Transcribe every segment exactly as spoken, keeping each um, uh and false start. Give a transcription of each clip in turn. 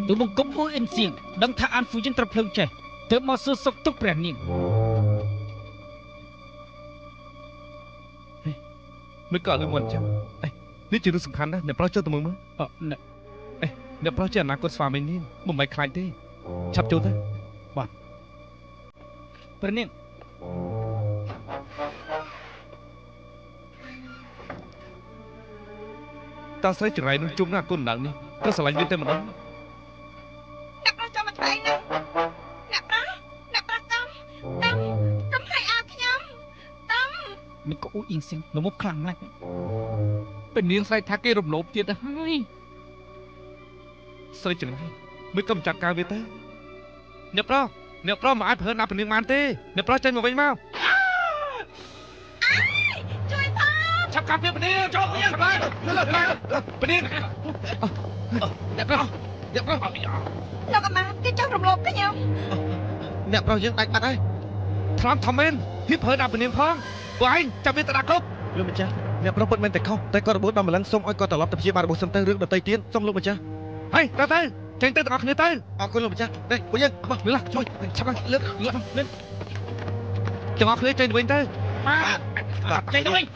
từ bông cốc hôi in xiềng đăng thả an phu dân tập lông trẻ từ mò sơ sốc túc bèn niệm mới cọ lưng quần chăngนี่จืดสำคัญนะเนี่ยเพราะเจ้าตัวมึงมั้งเออเนี่ยเอ้เนี่ยเพราะเจ้านักกฎสวามินี่มึงไม่คลายดิชับโจทย์บ้านประเด็นตาใส่จังไรนุ่งจุ่มหน้าก้นหนังนี่ก็สลายยืนเต็มหมดแล้วนักประจำมาใครนะนักประนักประจำตั้มตั้มให้อาขยำตั้มมันก็อุ้ยอิงเสียงลมบคลั่งนักเป็นเนียงใส่ทักเกรบหลบเทียดให้ใส่จังไรไม่กำจัดการเวทเนี่ยเพราะเนี่ยเพราะมาเพิ่นนับเป็นเนียงมันเต้เนี่ยเพราะใจมาเป็นเมาช่วยพ่อชับการเพี้ยนเป็นเนียงชอบเพี้ยนไปเลิกไปเป็นเนียงเนี่ยเพราะเนี่ยเพราะเราก็มาที่เจ้ารบลบกันยังเนี่ยเพราะยังได้ปัดได้ทรัมป์ทอมเมนฮิปเพิ่นนับเป็นเนียงพ้องไว้จะเป็นตระกุบเรื่องมันจ้าเนี่ยเพราะเปิดมันแต่เข้าแต่ก็ระบุตรมาหลังส้มอ้อยก็ตลอดแต่พี่มาระบุส้มเต้เรื่องเดินเตยเตี้ยนส้มลูกมันจ้าเฮ้ยเต้เต้เจงเต้ตลอดเนี่ยเต้เอาคนลูกมันจ้าเฮ้ยกูยังมาเรือละช่วยชับกันเลือกเลือกเล่นจังหวะคือเจงเว้นเต้มาเจงด้วย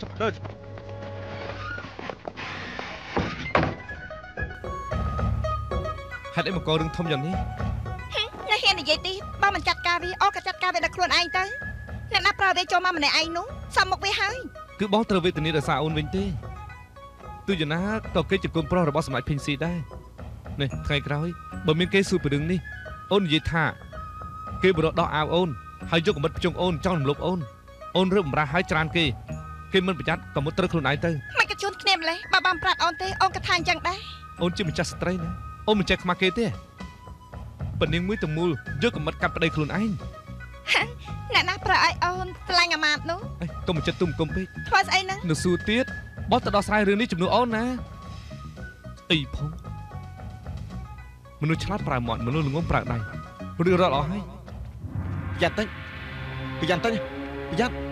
ให้ได้มาก่อเรื่องทอมอย่างนี้นายเฮียนใหญ่ตีบ้ามันจัดการวิออกกับจัดการไปดักครวนไอ้เต้เนี่ยนับเราได้โจมามันในไอ้นู้สมมกไปให้คือบอสเตอร์เวทนี้เดือดสาวน์เวนตี้ตัวอย่างนั้นต่อเกจิบกลมโปรระบอบสมัยพินซีได้เนี่ยใครกล่าวบ่มีเกสูไปดึงนี่โอนยีท่าเกบรอดเอาโอนให้ยกมัดจงโอนจ้องหลบโอนโอนเริ่มราหายจานเกเกมันประจัดต่อมดเตอร์ครูนไอเตอร์ไม่กระชุนเนมเลยบาบามปราดออนเตออนกระทางจังได้โอนจิมันจัดสเตรนะโอนมันแจกมาเกเต้ปนิงมือตมูลยกมัดกับประเดี๋ยวครูนไอน่ะนะปราไอออนพลังอามาดนู้ก็มันจะตุ้มกลมไปทว่าไอ้นะหนูสู้เตี้ยบอสตะดอสายเรื่องนี้จุ่มหนูอ้อนนะไอ้พงมนุษย์ฉลาดปราหมอนมนุษย์หลงงปราดใดเรื่องรอดเอาให้ยันตั้งไปยันตั้งไปยัน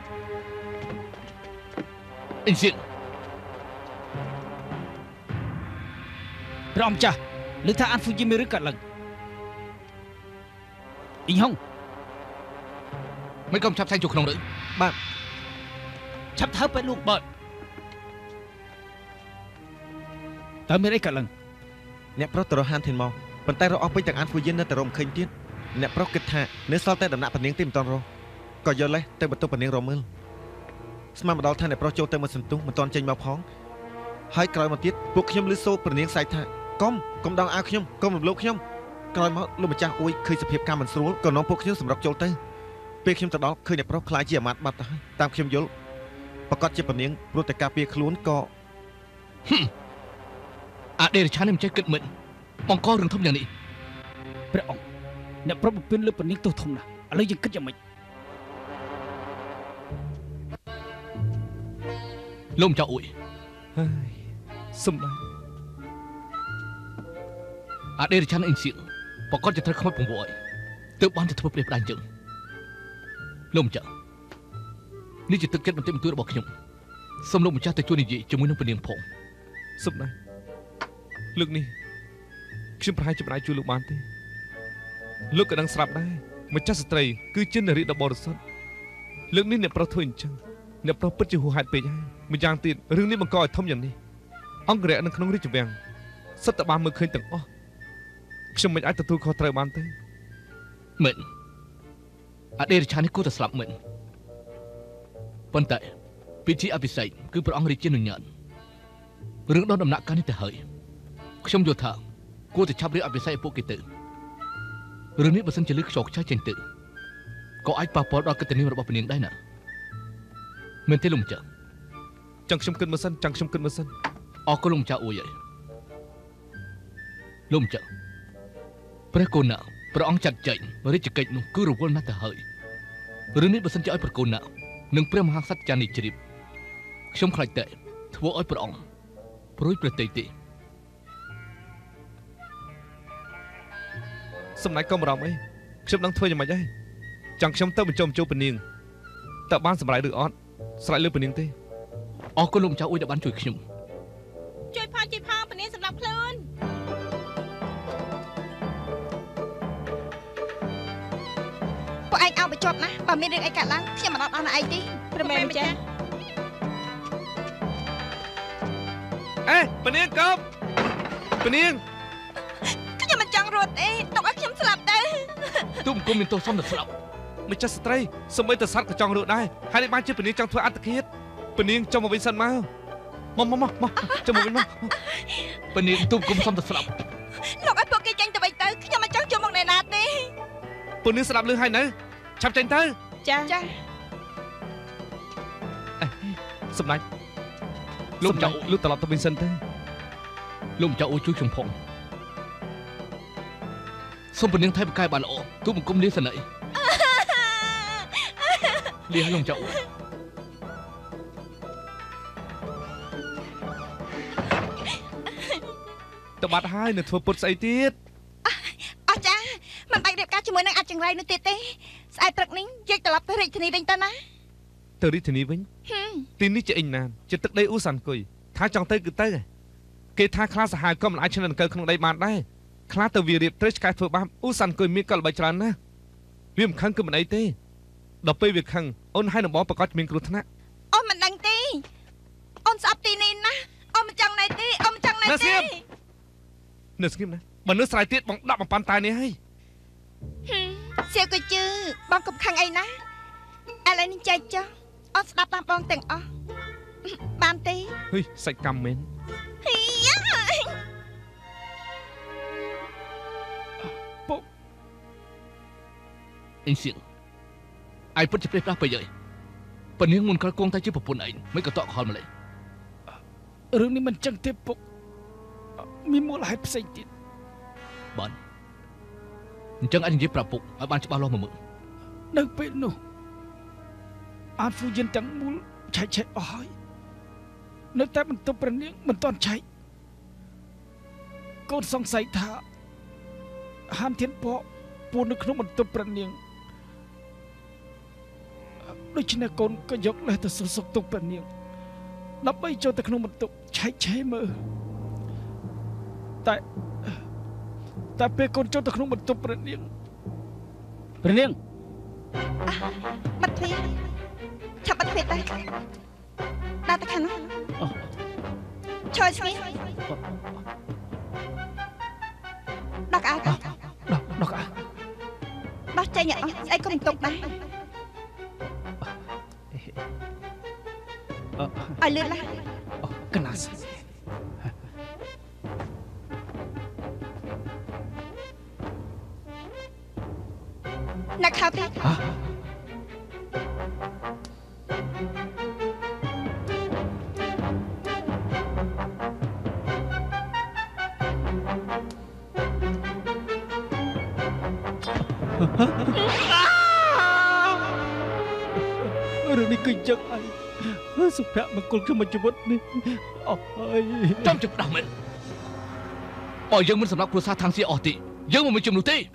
อินเสียงพร้อมจ้ะหรือถ้าอันฟูจิไม่รู้กันหลังอิงฮงไม่กำชับใช้จุกขนมหรือบ้านชับเท้าไปลูกเบิดแต่ไม่ได้กันหลังเนี่ยเพราะตัวเราหันเห็นมองปันแต่เราออกไปจากอันฟูยินนั่นแต่เราเคยเตี้ยเนี่ยเพราะกิจหาเนื้อซอลแต่ดำหนักปนเนียงเต็มตอนเราก็ย้อนเลยแต่บรรทุกปนเนียงเราเมื่อสมาร์ทดอลท่านเนี่ยเพราะโจเต็มมาสันตุมันตอนเจนมาพ้องให้กลายมาเตี้ยพวกขยมลิโซปนเนียงใส่ท่าก้มก้มดังอาขยมก้มหลบลูกขยมกลายมาลูกมาจ้าอุ้ยเคยสะเพียบการมันสู้ก่อนน้องพวกขยมสำหรับโจเต้เปียขยมตะดอกเคยเนี่ยเพราะคล้ายเจียมัดมัดตามขยมยลประกอบเจ็บปนเนียงโปรแต่กาเปียขลุ่นก็อาเดรชาเนี่ยมันใช้เกิดเหมือนมองก้อเรื่องทุ่มอย่างนี้พระองค์เนี่ยเพราะเป็นเรื่องปนิตัวทุ่มนะอะไรยังคิดยังไม่ลมเจ้าอุ้ยสมได้อาเดรชาเนี่ยเองเสียงประกอบจะทำขโมยผมบ่อยเติบบ้านจะทำเปลี่ยนแปลงจังลมเจ้านี่จะตึกเก็ตมันเต็มตัวระบบขยมสมลมมันจะแต่ช่วยนี่จะมุ่งน้ำเป็นเนียงผงสมได้ลูกนี่ชิมพรายชิมพรายจูลูกบ้านที่ลูกกระดังสลับได้มันจัดสตรีคือเจนเนอรี่ดับบอร์สันลูกนี่เนี่ยประทุนจังเนี่ยประพิจิหัวหายไปยังมันยางตีนเรื่องนี้มันก่อทำอย่างนี้อังเกฤษนั่งขนมริจเวียงสัตว์บานมือเคยตั้งอ้อชิมไม่อาจจะถูกคอเตยบ้านที่เหมือนอาเดริชานี่กูจะสลับเหมือนปันแต่พิธีอภิเษกคือพระองค์ริจินุญญาณเรื่องโดนดำหนักการนี่แต่เหยชมโยธากูจะชับเรื่องอภิเษกพวกกิตต์เรื่องนี้บัสันจะลึกโฉกใช้เจนต์ก็ไอ้ปาปอดเราก็จะนิรบเป็นยังได้น่ะเมื่อที่ลุงเจอจังชมกันมาสันจังชมกันมาสันออกก็ลุงเจ้าโอ้ยลุงเจอพระโกน่ะพระองค์จัดใจมาริจเกตนุ่งคือรู้ว่าน่าแต่เหยเรื่องนี้บัสันจะไอ้พระโกน่ะหนึ่งพระมหาสัจจานิจริบชมใครแต่ทั่วไอ้พระองค์พระรุ่ยประเตติสมัยก็มาเราไหมชมนั่งถ้วยยังไม่ได้จังชมเต้าเป็นจมโจเป็นเนียงแต่บ้านสมัยหรือออดสลายเลือเป็นเนียงเต้ออกก็ลงเจ้าอุ้ยแต่บ้านช่วยขยมช่วยพ่อช่วยพ่อเป็นเนียงสำหรับคลื่นពួកឯងឲ្យបញ្ចប់ណាបើមានរឿងអីកើតឡើងខ្ញុំមិនអត់ដល់ណាឯងទេព្រមមែនចាអេពនាងកប់ពនាងខ្ញុំមិនចង់រត់ទេទុកឲ្យខ្ញុំស្លាប់ទៅទុំគុំមានទោសសំតែស្លាប់ម្ចាស់ស្ត្រីសម្បីតែសត្វក៏ចង់រត់ដែរហើយនេះបានជាពនាងចង់ធ្វើអត្តឃាតពនាងចង់មកវិញសិនមកមកមកមកចង់មកវិញមកពនាងទុំគុំសំតែស្លាប់លោកឲ្យពួកគេចេញទៅវិញទៅខ្ញុំមិនចង់ជួបមុខអ្នកណាទេពនាងស្ដាប់លឺហើយនៅឆាប់ចេញទៅចាចាសម្ដេចលោកម្ចាស់លុះត្រឡប់ទៅវិញសិនទៅលោកម្ចាស់អូជួយខ្ញុំផងសូមពនាងថៃបកាយបានល្អទូបង្គំលាសន័យលាលោកម្ចាស់អូតបាត់ហើយនៅធ្វើពុតស្អីទៀតអស់ចាមិនបាច់រៀបការជាមួយនឹងអាចចង្រៃនោះទៀតទេស្អែកព្រឹកនេះយើងត្រឡប់ទៅរាជធានីវិញទៅណាទៅរាជធានីវិញទីនេះជាអីណានជាទឹកដីអ៊ូសានគុយថាចង់ទៅគឺទៅគេថាខ្លាសាហាវក៏មិនអាចឈ្នះនឹងកើក្នុងដីបានដែរខ្លាទៅវារៀបត្រូវឆ្កែធ្វើបាបអ៊ូសានគុយមានក៏ល្បីច្រើនណាស់វាមិនខឹងគឺមិនអីទេដល់ពេលវាខឹងអូនហើយនឹងបងប្រកាសមានគ្រោះថ្នាក់អូនមិនដឹងទេអូនស្អប់ទីនេះណាអូនមិនចង់ណៃទេអូនមិនចង់ណៃទេនៅស្ងៀមណាបើនៅស្រ័យទៀតបងដាក់បំប៉ាន់តែនេះហើយសៀវក៏ជឿបងកំខឹងអីណាឥឡូវនេះចែកចុះអូនស្ដាប់តាមបងទាំងអស់បានទេហុយសាច់កម្មមែនពុកអ៊ីសៀងឯងពិតជាប្រេះប្រាស់ពេកហើយពនាងមុនក្រោយគង់តែជាប្រពន្ធឯងមិនក៏តក់ខលម្លេះរឿងនេះមិនចឹងទេពុកមានមូលហេតុផ្សេងទៀតបានអញ្ចឹងអាចនិយាយប្រាប់ពុកឲ្យបានច្បាស់លាស់មកមើលនៅពេលនោះអានហ្វូយិនទាំងមូលឆែកឆែកអស់ហើយនៅតែបន្ទប់ព្រះនាងមិនទាន់ឆែកកូនសង្ស័យថាហានធានពកពូនៅក្នុងបន្ទប់ព្រះនាងដូច្នេះកូនក៏យកលេសទៅសុកទុកព្រះនាងដើម្បីចូលទៅក្នុងបន្ទប់ឆែកឆេរមើលតែតែពេលកូនចូលទៅក្នុងបន្ទប់ព្រះនាងព្រះនាងបាត់ទ្វារឆាប់បាត់ទ្វារទៅដាក់ទៅខាងនោះឈរស្ងៀមដោះក្អៅដោះដោះក្អៅដោះចេញអស់ស្អីក៏មិនទុកដែរឲ្យលឿនណាស់កណាស់ណាក់ខោទេរឿងនេះគឺចឹងហើយសុភមង្គលក្នុងជីវិតនេះអស់ហើយចាំជិះដោះមែនបើយើងមិនសម្រាប់គ្រួសារທາງសៀអស់ទេយើងមិនមានជំនួសទេ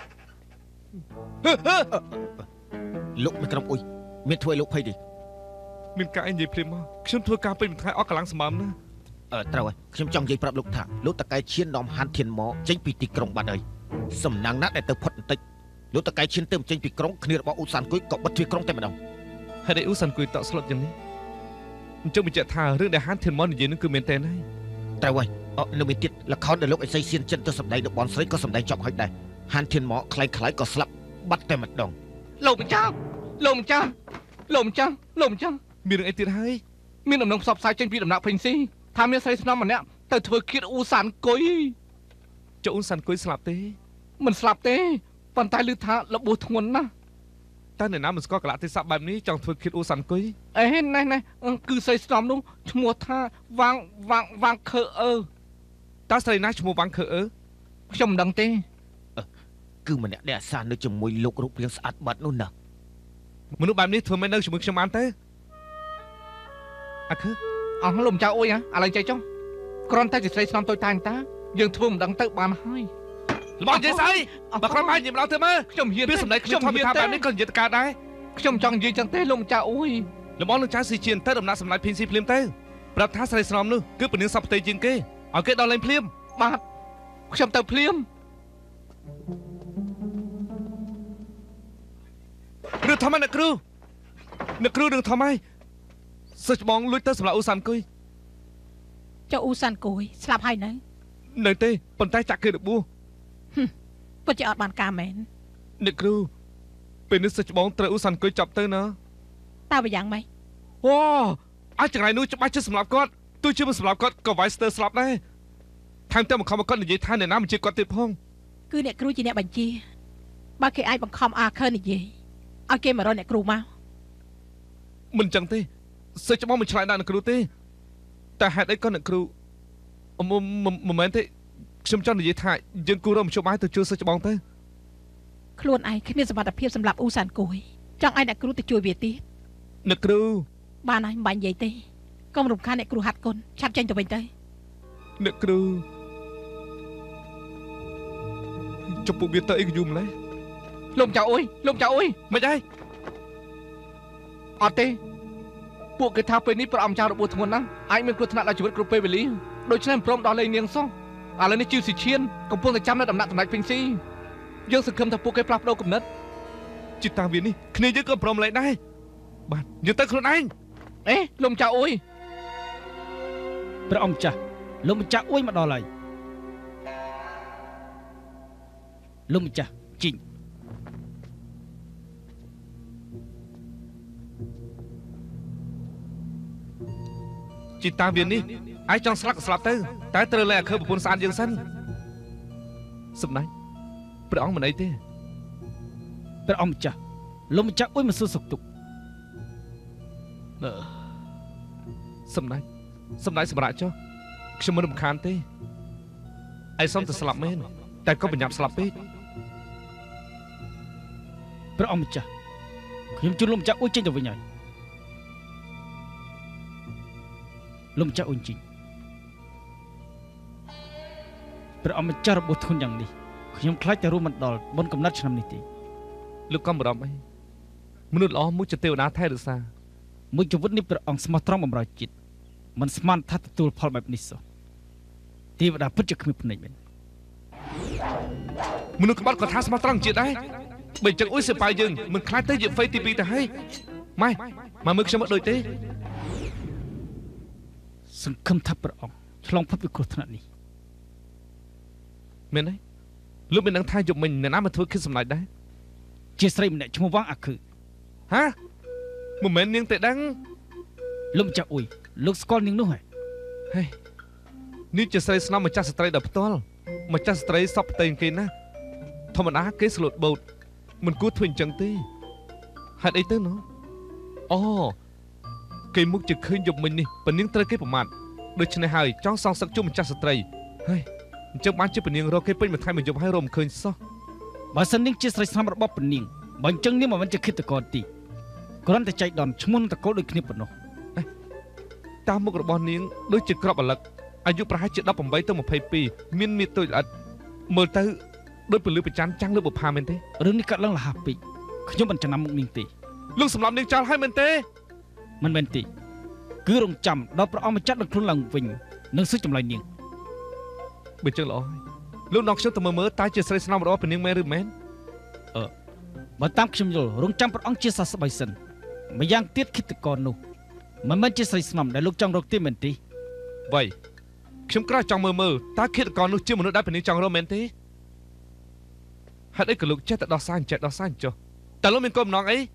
លោកមិនក្រុមអ៊ុយមានធ្វើឲ្យលោកភ័យទេមានការអីនិយាយភ្លាមមកខ្ញុំធ្វើការពេញមួយថ្ងៃអស់កម្លាំងសម្បំណាអឺត្រូវហើយខ្ញុំចង់និយាយប្រាប់លោកថាលោកតកែឈៀននាំហានធានមកចេញពីទីក្រុងបាត់ហើយសំណាងណាស់ដែលទៅផុតបន្តិចលោកតកែឈៀនទៅចេញពីក្រុងគ្នារបស់អ៊ូសានគុយក៏បិទទ្វារក្រុងតែម្ដងហើយអ៊ូសានគុយតក់ស្លុតយ៉ាងនេះអញ្ចឹងបញ្ជាក់ថារឿងដែលហានធានមកនិយាយនឹងគឺមែនទេហើយត្រូវហើយអត់នៅមានទៀតល្ខោនដែលលោកអេសីសៀនចិនទៅសម្ដែងនៅបនស្រីក៏សម្ដែងចប់ហើយដែរហានធានមកខ្លាំងខ្លាយក៏ស្លាប់បាត់តែម្ដងលោកម្ចាស់លោកម្ចាស់លោកម្ចាស់លោកម្ចាស់មានរឿងអីទៀតហើយមានដំណឹងផ្សព្វផ្សាយចេញពីដំណាក់ភេញស៊ីថាមានស្រីស្នំម្នាក់ទៅធ្វើគៀតអ៊ូសានគុយចុះអ៊ូសានគុយស្លាប់ទេមិនស្លាប់ទេប៉ុន្តែឮថារបួសធ្ងន់ណាស់តើអ្នកណាមិនស្គាល់កលៈទេសៈបែបនេះចង់ធ្វើគៀតអ៊ូសានគុយអេណែណែគឺស្រីស្នំនោះឈ្មោះថាវាងវាងវាងខើអឺតើស្រីណាឈ្មោះវាងខើអឺខ្ញុំមិនដឹងទេគឺម្នាក់ដែលអាសានៅជាមួយលោករូបរាងស្អាតបាត់នោះណាមនុស្សបែបនេះធ្វើមិននៅជាមួយខ្ញុំបានទេអើខឺអស់លោកម្ចាស់អុយហ៎ឥឡូវចេះចុះគ្រាន់តែជាស្រីស្នំតូចតាចតាយើងធ្វើមិនដឹងទៅបានហើយរបស់និយាយស្អីបើគ្រាន់តែនិយាយម្ដងទៅមើលខ្ញុំហ៊ានពេលសម្ដែងខ្ញុំធម្មតាបែបនេះក៏និយាយទៅកើតដែរខ្ញុំចង់និយាយចឹងទេលោកម្ចាស់អុយរបស់លោកចាស់ស៊ីជៀនទៅដំណាក់សម្លាយភីនស៊ីភ្លាមទៅប្រាប់ថាស្រីស្នំនោះគឺពនាងសពផ្ទៃជាងគេឲ្យគេដល់លេងភ្លាមបាទខ្ញុំទៅភ្លាមរឿងធំណាស់អ្នកគ្រូអ្នកគ្រូរឿងធំហើយសិស្សច្បងលួចទៅសម្រាប់អ៊ូសានគុយចុះអ៊ូសានគុយស្លាប់ហើយនៅនៅទេប៉ុន្តែចាក់គេរបួសពិតជាអត់បានការមែនអ្នកគ្រូពេលនេះសិស្សច្បងត្រូវអ៊ូសានគុយចាប់ទៅណាតើវាយ៉ាងម៉េចអូអាចចង្រៃនោះច្បាស់ជាសម្រាប់គាត់ទោះជាមិនសម្រាប់គាត់ក៏វាយស្ទើស្លាប់ដែរថែមទាំងបង្ខំឲ្យគាត់និយាយថាអ្នកណាបញ្ជាគាត់ទៀតផងគឺអ្នកគ្រូជាអ្នកបញ្ជាបើគេអាចបង្ខំអាខើនិយាយឲ្យគេមករកអ្នកគ្រូមកមិនចឹងទេសិស្សច្បងមិនឆ្លើយដល់អ្នកគ្រូទេតែហេតុអីក៏អ្នកគ្រូមិនមែនទេខ្ញុំចង់និយាយថាយើងគួររកមធ្យោបាយទៅជួយសិស្សច្បងទៅខ្លួនឯងគ្មានសមត្ថភាពសម្រាប់អ៊ូសានគួយចង់ឲ្យអ្នកគ្រូទៅជួយវាទៀតអ្នកគ្រូបានហើយមិនបាញ់និយាយទេកុំរំខានអ្នកគ្រូហាត់គុណឆាប់ចេញទៅវិញទៅអ្នកគ្រូជប់ពួកវាទៅអីក៏យូរម្ល៉េះលោកម្ចាស់អុយលោកម្ចាស់អុយមិនអីអត់ទេពួកគេថាពេលនេះប្រអម្ចាស់របួសធ្ងន់ណាស់អាចមានគ្រោះថ្នាក់ដល់ជីវិតគ្រប់ពេលវេលាដូច្នេះមិនព្រមដោះលែងនាងសោះឥឡូវនេះជីវស៊ីឈានកំពុងតែចាំនៅដំណាក់សម្ដេចពេញស៊ីយើងសង្ឃឹមថាពួកគេផ្លាស់ប្ដូរគំនិតจิตតាវានេះគ្នាយើងក៏ព្រមលែងដែរបាទយើងទៅខ្លួនឯងអេលោកម្ចាស់អុយព្រះអង្គម្ចាស់លោកម្ចាស់អុយមកដល់ហើយលោកម្ចាស់ជីងจิตតាវានេះឯងចង់ស្លាប់ក៏ស្លាប់ទៅតែត្រូវលែងអាខើប្រពន្ធស្អាតយើងសិនសម្ដេចព្រះអង្គមិនអីទេព្រះអង្គម្ចាស់លោកម្ចាស់អុយមកសួរសុខទុក្ខសម្ដេចសម្ដេចសម្រាប់ចុះខ្ញុំមិនរំខានទេឯសុំតែស្លាប់មែនតែក៏បញ្ញាប់ស្លាប់ពេកព្រះអង្គម្ចាស់ខ្ញុំជូនលោកម្ចាស់អុយចេញទៅវិញហើយលោកម្ចាស់អ៊ុនជីព្រះអង្គម្ចាស់របួសធ្ងន់យ៉ាងនេះខ្ញុំខ្លាចតែរួមមិនដល់បុណ្យកំណត់ឆ្នាំនេះទេលោកកំបារម្ភអីមនុស្សល្អមួយជាទេវតាថែរក្សាមួយជីវិតនេះព្រះអង្គស្មោះត្រង់បម្រើជាតិមិនស្មានថាទទួលផលបែបនេះសោះទេវតាពិតជាគ្មានភ្នែកមែនមនុស្សក្បត់ក៏ថាស្មោះត្រង់ជាតិដែរបើចឹងអ៊ុយសិប៉ាយើងមិនខ្លាចទៅជាហ្វេទីពីរទៅហើយម៉ែមកមើលខ្ញុំមកដូចទេសង្ឃឹមថាព្រះអង្គឆ្លងផុតពីគ្រោះថ្នាក់នេះមែនទេលោកមិនដឹងថាយប់មិញអ្នកណាមកធ្វើគិតសម្ដេចដែរជាស្រីម្នាក់ឈ្មោះវ៉ាងអាខឺហាមិនមែននាងទេដឹងលោកម្ចាស់អ៊ុយលោកស្គាល់នាងនោះហ៎ហេនេះជាស្រីស្នំម្ចាស់ស្ត្រីដល់ផ្ទាល់ម្ចាស់ស្ត្រីសពផ្ទៃគេណាធម្មតាគេស្លូតបូតមិនគួរធ្វើអញ្ចឹងទេហេតុអីទៅណោះអូគេមុខជាឃើញយប់មិញនេះប៉នាងត្រូវគេប្រមាថដូច្នេះហើយចង់សងសឹកជុំម្ចាស់ស្ត្រីហើយអញ្ចឹងបានជាប៉នាងរកគេពេញមួយថ្ងៃមួយយប់ហើយរមឃើញសោះបើសិននាងជាស្រីស្នំរបស់ប៉នាងបើអញ្ចឹងនាងមិនមែនជាឃាតករទេគ្រាន់តែចៃដន្យឈ្មោះតកូលដូចគ្នាប៉ុណ្ណោះតាមមុខរបស់នាងដូចជាក្របអាលឹកអាយុប្រហែលជាដប់ប្រាំបីទៅម្ភៃពីរមានមាឌតូចល្អិតមើលទៅដូចពលឺប្រច័ណ្ឌចាំងលើបុផាមែនទេរឿងនេះកាត់ឡើងលះពេកខ្ញុំមិនចំណាំមុខនាងទេលោកសម្រាប់នាងចោលហើយមែនទេមិនមែនទេគឺរងចាំដល់ព្រះអង្គម្ចាស់នឹងខ្លួនឡើងវិញនឹងសួរចម្លើយនាងបើចឹងល្អហើយលោកនំខ្ញុំទៅមើលមើលតើជាស្រីស្នំរបស់ព្រះនាងមែនឬមិនអឺបើតាមខ្ញុំយល់រងចាំព្រះអង្គជាសះស្បើយសិនម្យ៉ាងទៀតគិតតកននោះមិនមែនជាស្រីស្នំដែលលោកចង់រកទេមែនទេវ៉ៃខ្ញុំក្រោះចង់មើលមើលតើគិតតកននោះជាមនុស្សដែលព្រះនាងចង់រកមែនទេហេតុអីក៏លោកចេះតែដោះសាញចេះដោះសាញចុះតើលោកមានគោលបំណងអី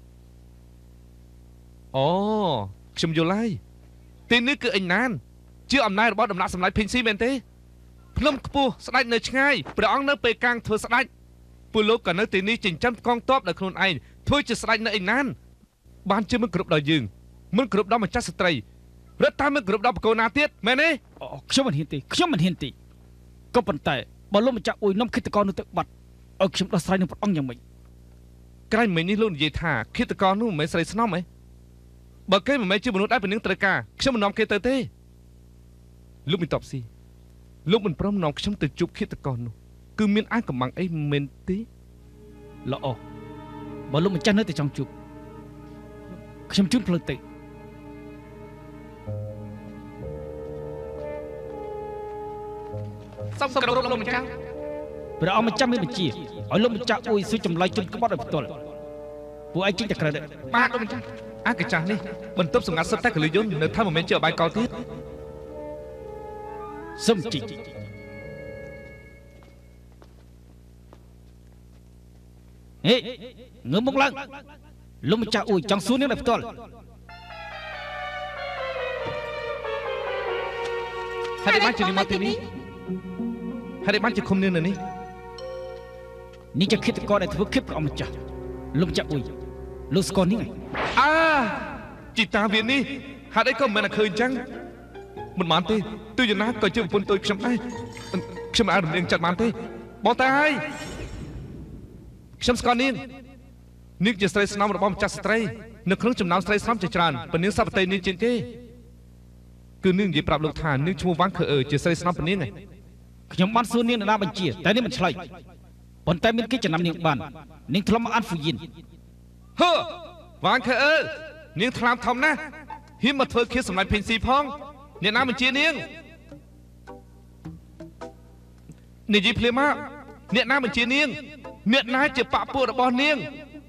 អូខ្ញុំយល់ហើយទីនេះគឺអញណានជាអំណាចរបស់ដំណាក់សម្ដេចភេងស៊ីមែនទេភ្នំខ្ពស់ស្ដេចនៅឆ្ងាយព្រះអង្គនៅពេលកាំងធ្វើស្ដេចពួកលោកក៏នៅទីនេះចិញ្ចឹមកងទ័ពដល់ខ្លួនឯងធ្វើជាស្ដេចនៅអញណានបានជាមិនគ្រប់ដល់យើងមិនគ្រប់ដល់ម្ចាស់ស្ត្រីរត់តាមមិនគ្រប់ដល់បកូនណាទៀតមែនទេខ្ញុំមិនហ៊ានទេខ្ញុំមិនហ៊ានទេក៏ប៉ុន្តែបើលោកម្ចាស់អ៊ុយនាំគិតកននោះទៅបាត់ឲ្យខ្ញុំដោះស្រាយនឹងព្រះអង្គយ៉ាងម៉េចក្រែងមិញនេះលោកនិយាយថាគិតកននោះមិនមែនស្រីស្នំទេបើគេមិនមែនជាមនុស្សដែលព្រះនាងត្រូវការខ្ញុំមិននាំគេទៅទេលោកមិនតបស៊ីលោកមិនព្រមនាំខ្ញុំទៅជួបគិតកននោះគឺមានអាកំបាំងអីមែនទេល្អបើលោកម្ចាស់នៅតែចង់ជួបខ្ញុំជូនផ្លូវទៅសូមគោរពលោកម្ចាស់ព្រះអង្គម្ចាស់មានបញ្ជាឲ្យលោកម្ចាស់អ៊ុយសួរចម្លើយជនក្បត់ឲ្យផ្ទាល់ពួកឯងចេញតែក្រៅដែរបាទលោកម្ចាស់អាកាចាស់នេះបន្ទប់សម្ងាត់សុទ្ធតែកលយុននៅថាមិនមែនជាអបាយកលទៀតសុំជីហេងើបមកឡើងលោកម្ចាស់អ៊ុយចង់សួរនាងដល់ផ្ទាល់ហើយបានជានាងមកទីនេះហើយបានជាឃុំនាងនៅនេះនេះជាឃាតករដែលធ្វើគិតព្រះអង្គម្ចាស់លោកម្ចាស់អ៊ុយលោកស្គាល់នាងអើជីតាវានេះហេតុអីក៏មិនមែនឃើញអញ្ចឹងមិនបានទេទូយណាក៏ជាប្រពន្ធtôiខ្ញុំដែរខ្ញុំអាចរំលឹកចិត្តបានទេបងតាហើយខ្ញុំស្គាល់នាងនាងជាស្រីស្នំរបស់ម្ចាស់ស្ត្រីនៅក្នុងចំណោមស្រីស្នំជាច្រើនប៉ុន្តែនាងសពតេនាងជាងគេគឺនាងនិយាយប្រាប់លោកថានាងឈ្មោះវ៉ាន់ខឺអឺជាស្រីស្នំប៉ុណ្ណឹងឯងខ្ញុំបានសួរនាងនៅណាបញ្ជាតែនាងមិនឆ្លើយប៉ុន្តែមានគេចំណាំនាងបាននាងធ្លាប់មកអានហ្វូយិនហឺវ៉ាន់ខឺអឺនាងថ្លាមធំណាស់ហ៊ានមកធ្វើខៀវសម្លាញ់ភេងស៊ីផងអ្នកណាបញ្ជានាងនិយាយភ្លាមមកអ្នកណាបញ្ជានាងអ្នកណាជាបពុរបស់នាង